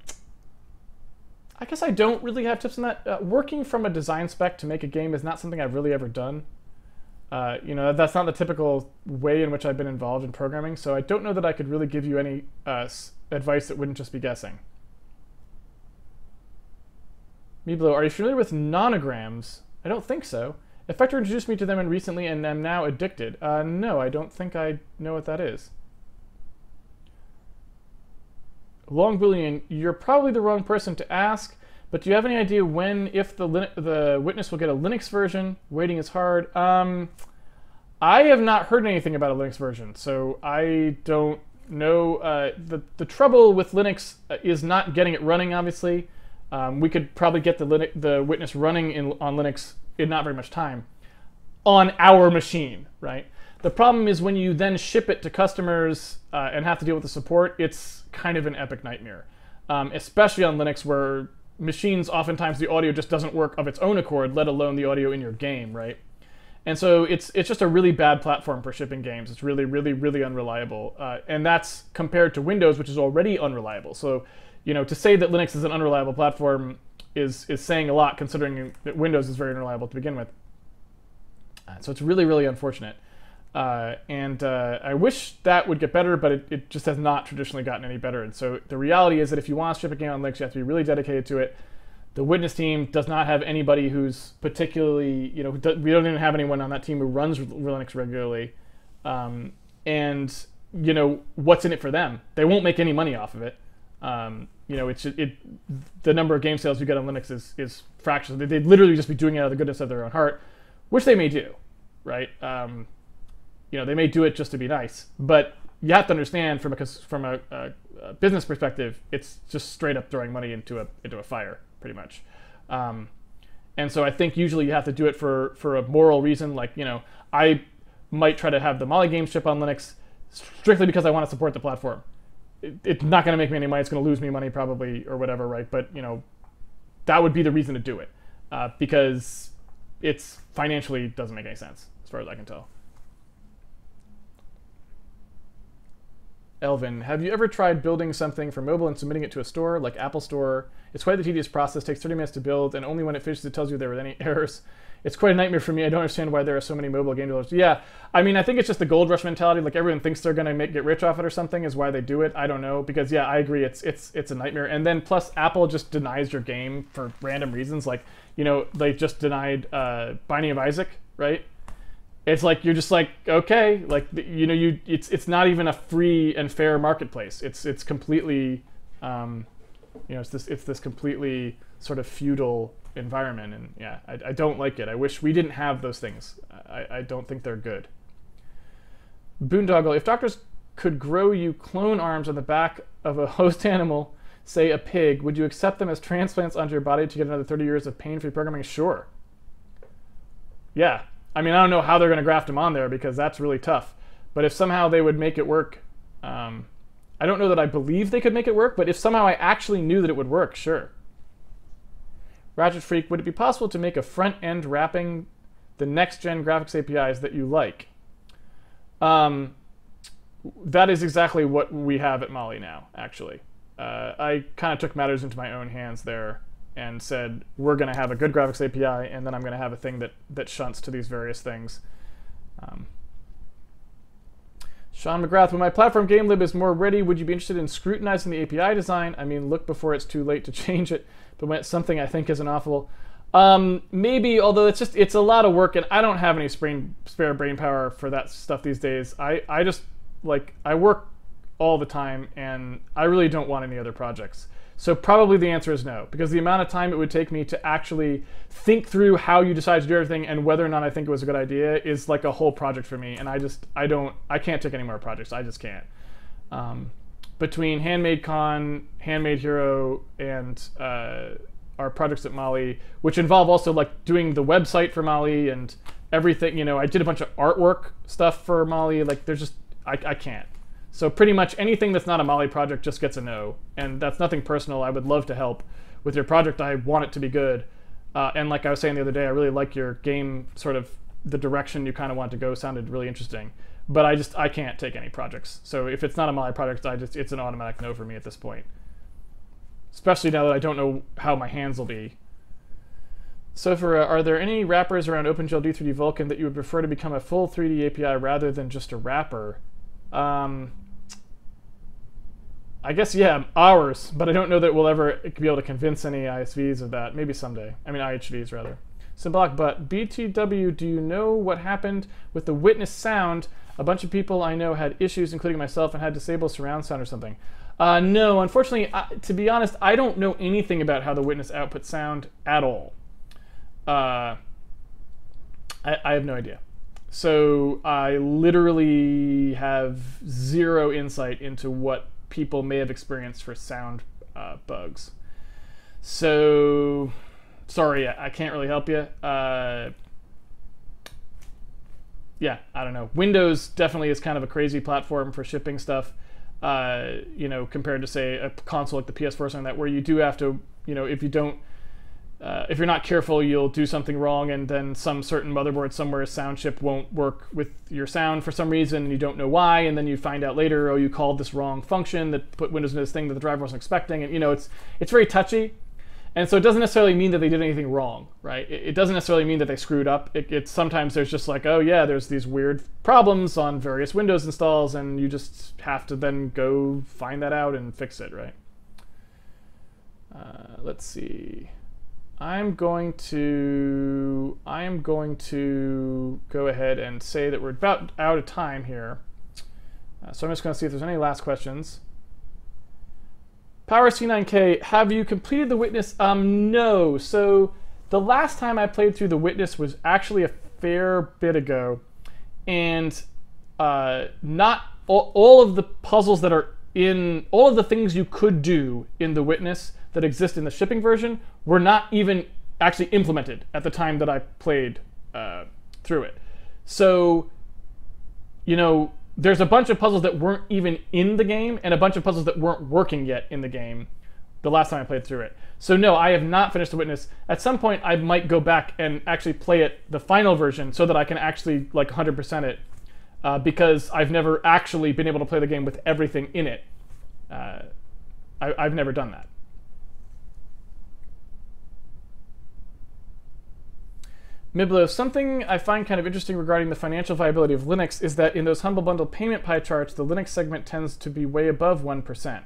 guess I don't really have tips on that. Working from a design spec to make a game is not something I've really ever done. You know, that's not the typical way in which I've been involved in programming, so I don't know that I could really give you any advice that wouldn't just be guessing. Meblo, are you familiar with nonograms? I don't think so. Effector introduced me to them recently and I'm now addicted. No, I don't think I know what that is. Long Boolean, you're probably the wrong person to ask, but do you have any idea when, if the witness will get a Linux version? Waiting is hard. I have not heard anything about a Linux version, so I don't know. The trouble with Linux is not getting it running, obviously. We could probably get the witness running on Linux in not very much time on our machine, right? The problem is when you then ship it to customers and have to deal with the support, it's kind of an epic nightmare, especially on Linux where machines, oftentimes the audio just doesn't work of its own accord, let alone the audio in your game, right? And so it's just a really bad platform for shipping games. It's really, really, really unreliable. And that's compared to Windows, which is already unreliable. So, you know, to say that Linux is an unreliable platform is saying a lot, considering that Windows is very unreliable to begin with. So it's really, really unfortunate. I wish that would get better, but it just has not traditionally gotten any better. And so the reality is that if you want to ship a game on Linux, you have to be really dedicated to it. The Witness team does not have anybody who's particularly, you know, we don't even have anyone on that team who runs Linux regularly. And, you know, what's in it for them? They won't make any money off of it. You know, the number of game sales you get on Linux is fractional. They'd literally just be doing it out of the goodness of their own heart, which they may do, right? You know, they may do it just to be nice, but you have to understand from a business perspective, it's just straight up throwing money into a fire, pretty much. And so I think usually you have to do it for a moral reason. Like, you know, I might try to have the Mali game ship on Linux strictly because I want to support the platform. It's not going to make me any money. It's going to lose me money probably or whatever, right? But, you know, that would be the reason to do it because it's financially doesn't make any sense as far as I can tell. Elvin, have you ever tried building something for mobile and submitting it to a store like Apple Store? It's quite a tedious process, takes 30 minutes to build, and only when it finishes it tells you there were any errors. It's quite a nightmare for me. I don't understand why there are so many mobile game developers. Yeah, I mean, I think it's just the gold rush mentality. Like everyone thinks they're going to get rich off it or something is why they do it. I don't know, because yeah, I agree. It's a nightmare. And then plus Apple just denies your game for random reasons. Like, you know, they just denied Binding of Isaac, right? It's like you're just like, okay, like, you know, it's not even a free and fair marketplace. It's completely, you know, it's this completely sort of feudal environment, and yeah, I don't like it. I wish we didn't have those things. I don't think they're good. Boondoggle, if doctors could grow you clone arms on the back of a host animal, say a pig, would you accept them as transplants onto your body to get another 30 years of pain-free programming? Sure. Yeah. I mean, I don't know how they're going to graft them on there because that's really tough. But if somehow they would make it work, I don't know that I believe they could make it work, but if somehow I actually knew that it would work, sure. Ratchet Freak, would it be possible to make a front-end wrapping the next-gen graphics APIs that you like? That is exactly what we have at Mali now, actually. I kind of took matters into my own hands there and said, we're going to have a good graphics API, and then I'm going to have a thing that shunts to these various things. Sean McGrath, when my platform GameLib is more ready, would you be interested in scrutinizing the API design? I mean, look before it's too late to change it, but when it's something I think isn't awful. Maybe, although it's a lot of work, and I don't have any spare brain power for that stuff these days. I just like I work all the time, and I really don't want any other projects. So probably the answer is no, because the amount of time it would take me to actually think through how you decide to do everything and whether or not I think it was a good idea is like a whole project for me, and I can't take any more projects. I just can't. Between Handmade Con, Handmade Hero, and our projects at Mali, which involve also like doing the website for Mali and everything. I did a bunch of artwork stuff for Mali. Like there's just I can't. So pretty much anything that's not a Mali project just gets a no, and that's nothing personal. I would love to help with your project. I want it to be good, and like I was saying the other day, I really like your game. Sort of the direction you kind of want to go sounded really interesting, but I can't take any projects. So if it's not a Mali project, it's an automatic no for me at this point. Especially now that I don't know how my hands will be. So are there any wrappers around OpenGL D3D Vulkan that you would prefer to become a full 3D API rather than just a wrapper? I guess, yeah, ours, but I don't know that we'll ever be able to convince any ISVs of that. Maybe someday. I mean, IHVs, rather. Symbolic, but BTW, do you know what happened with the Witness sound? A bunch of people I know had issues, including myself, and had disabled surround sound or something. No, unfortunately, to be honest, I don't know anything about how the Witness output sound at all. I have no idea. So I literally have zero insight into what people may have experienced for sound bugs. So sorry, I can't really help you. Yeah, I don't know. Windows definitely is kind of a crazy platform for shipping stuff, compared to, say, a console like the PS4 or something like that, where you do have to, if you're not careful, you'll do something wrong, and then some certain motherboard somewhere, sound chip won't work with your sound for some reason, and you don't know why, and then you find out later, oh, you called this wrong function that put Windows into this thing that the driver wasn't expecting, and it's very touchy. And so it doesn't necessarily mean that they did anything wrong, right? It doesn't necessarily mean that they screwed up. It's sometimes there's just like, oh yeah, there's these weird problems on various Windows installs, and you just have to then go find that out and fix it, right? Let's see. I'm going to go ahead and say that we're about out of time here. So I'm just going to see if there's any last questions. Power C9K, have you completed the Witness? No. So the last time I played through the Witness was actually a fair bit ago, and not all of the puzzles that are in all of the things you could do in the Witness that exist in the shipping version were not even actually implemented at the time that I played through it. So, there's a bunch of puzzles that weren't even in the game, and a bunch of puzzles that weren't working yet in the game the last time I played through it. So no, I have not finished the Witness. At some point, I might go back and actually play it, the final version, so that I can actually like 100% it, because I've never actually been able to play the game with everything in it. I've never done that. Miblo, something I find kind of interesting regarding the financial viability of Linux is that in those Humble Bundle payment pie charts, the Linux segment tends to be way above 1%.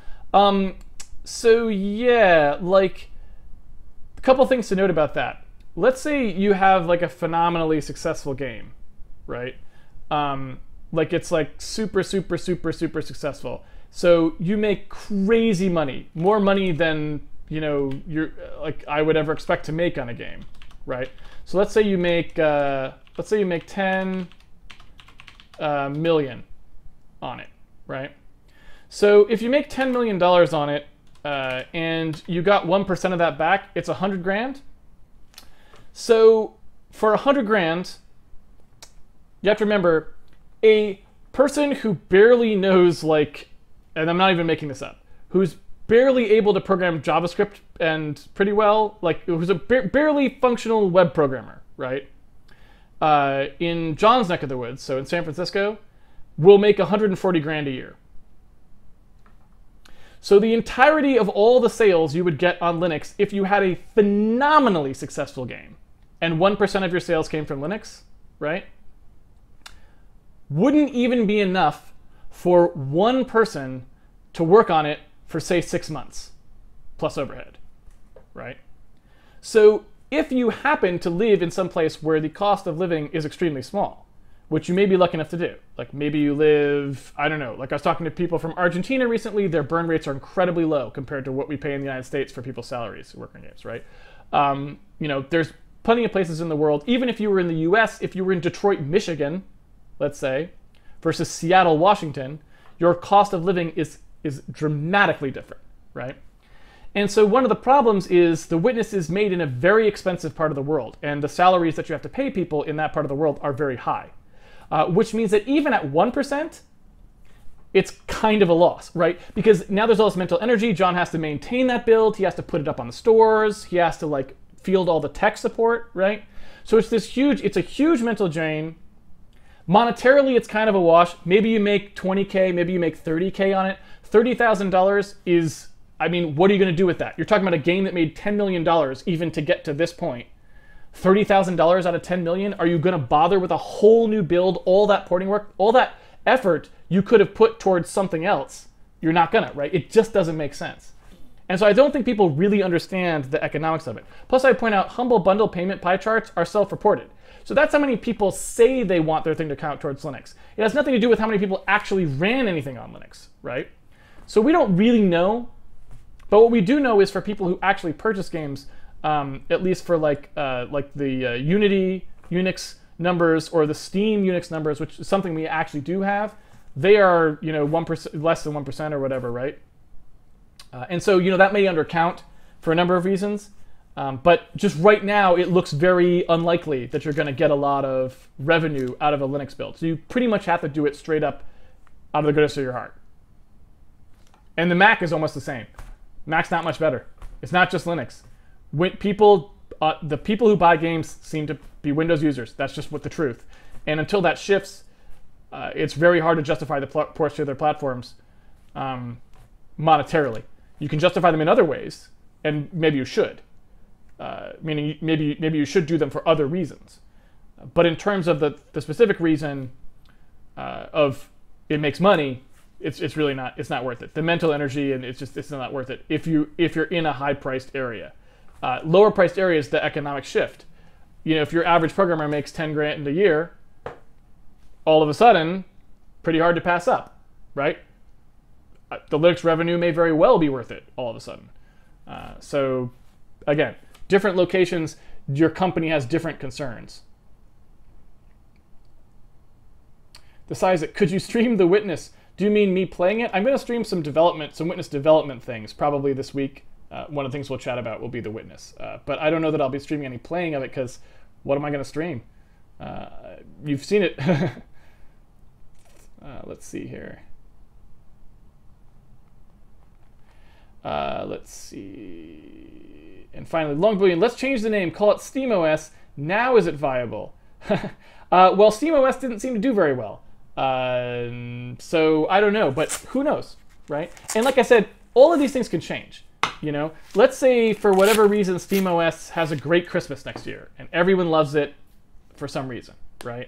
So yeah, like, a couple things to note about that. Let's say you have like a phenomenally successful game, right? Like it's like super successful. So you make crazy money, more money than I would ever expect to make on a game, right? So let's say you make 10 million on it, right? So if you make $10 million on it and you got 1% of that back, it's 100 grand. So for 100 grand, you have to remember a person who barely knows, like, and I'm not even making this up, who's barely able to program JavaScript and pretty well, like who's a barely functional web programmer, right? In John's neck of the woods, so in San Francisco, will make 140 grand a year. So the entirety of all the sales you would get on Linux if you had a phenomenally successful game, and 1% of your sales came from Linux, right? Wouldn't even be enough for one person to work on it for, say, 6 months, plus overhead, right? So if you happen to live in some place where the cost of living is extremely small, which you may be lucky enough to do. Like maybe you live, I don't know, like I was talking to people from Argentina recently, their burn rates are incredibly low compared to what we pay in the United States for people's salaries who work on games, right? You know, there's plenty of places in the world, even if you were in the US, if you were in Detroit, Michigan, let's say, versus Seattle, Washington, your cost of living is dramatically different, right? And so one of the problems is the Witness is made in a very expensive part of the world, and the salaries that you have to pay people in that part of the world are very high. Which means that even at 1%, it's kind of a loss, right? Because now there's all this mental energy. John has to maintain that build. He has to put it up on the stores. He has to like field all the tech support, right? So it's a huge mental drain. Monetarily, it's kind of a wash. Maybe you make 20K, maybe you make 30K on it. $30,000 is, I mean, what are you going to do with that? You're talking about a game that made $10 million even to get to this point. $30,000 out of 10 million? Are you going to bother with a whole new build, all that porting work, all that effort you could have put towards something else? You're not gonna, right? It just doesn't make sense. And so I don't think people really understand the economics of it. Plus I point out Humble Bundle payment pie charts are self-reported. So that's how many people say they want their thing to count towards Linux. It has nothing to do with how many people actually ran anything on Linux, right? So we don't really know, but what we do know is for people who actually purchase games, at least for like the Unity Unix numbers or the Steam Unix numbers, which is something we actually do have, they are 1%, less than 1% or whatever, right? And so that may undercount for a number of reasons, but just right now it looks very unlikely that you're going to get a lot of revenue out of a Linux build. So you pretty much have to do it straight up out of the goodness of your heart. And the Mac is almost the same. Mac's not much better. It's not just Linux. When the people who buy games seem to be Windows users. That's just what the truth. And until that shifts, it's very hard to justify the ports to their platforms monetarily. You can justify them in other ways, and maybe you should. Meaning maybe you should do them for other reasons. But in terms of the specific reason of it makes money, it's really not. It's not worth it. The mental energy and it's not worth it if you're in a high-priced area. Lower priced areas, the economic shift. If your average programmer makes 10 grand a year, all of a sudden, pretty hard to pass up, right? The Linux revenue may very well be worth it all of a sudden. So again, different locations, your company has different concerns. The size it, could you stream The Witness? Do you mean me playing it? I'm going to stream some Witness development things probably this week. One of the things we'll chat about will be The Witness. But I don't know that I'll be streaming any playing of it because what am I going to stream? You've seen it. Let's see here. Let's see. And finally, Long Billion, let's change the name. Call it SteamOS. Now is it viable? Well, SteamOS didn't seem to do very well. So I don't know, but who knows, right? And like I said, all of these things can change. Let's say for whatever reason SteamOS has a great Christmas next year and everyone loves it for some reason, right?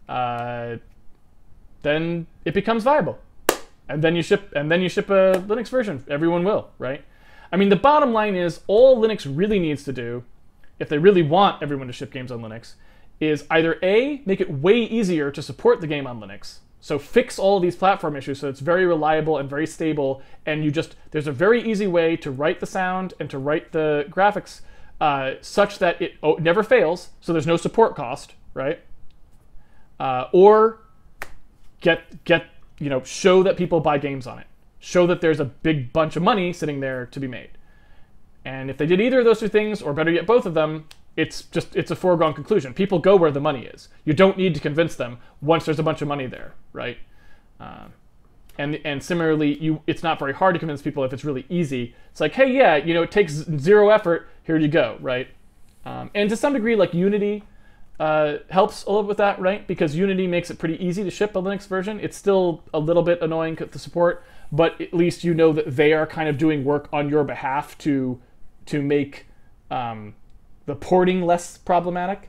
Then it becomes viable, and then you ship a Linux version. Everyone will, right? I mean, the bottom line is all Linux really needs to do, if they really want everyone to ship games on Linux, is either A, make it way easier to support the game on Linux. So fix all of these platform issues so it's very reliable and very stable, and there's a very easy way to write the sound and to write the graphics such that it never fails, so there's no support cost, right? Or show that people buy games on it. Show that there's a big bunch of money sitting there to be made. And if they did either of those two things, or better yet, both of them, it's a foregone conclusion. People go where the money is. You don't need to convince them once there's a bunch of money there, right? And similarly, it's not very hard to convince people if it's really easy. It's like, hey, yeah, it takes zero effort. Here you go, right? And to some degree, like Unity helps a little with that, right? Because Unity makes it pretty easy to ship a Linux version. It's still a little bit annoying to support, but at least you know that they are kind of doing work on your behalf to make the porting less problematic,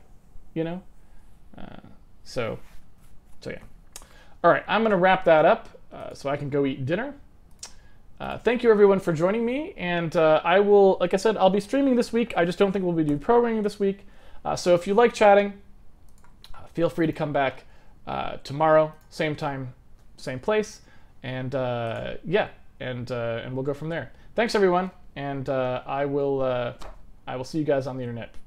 So yeah. All right, I'm going to wrap that up so I can go eat dinner. Thank you everyone for joining me, and I will, like I said, I'll be streaming this week. I just don't think we'll be doing programming this week. So if you like chatting, feel free to come back tomorrow, same time, same place, and yeah, and we'll go from there. Thanks everyone, and I will see you guys on the internet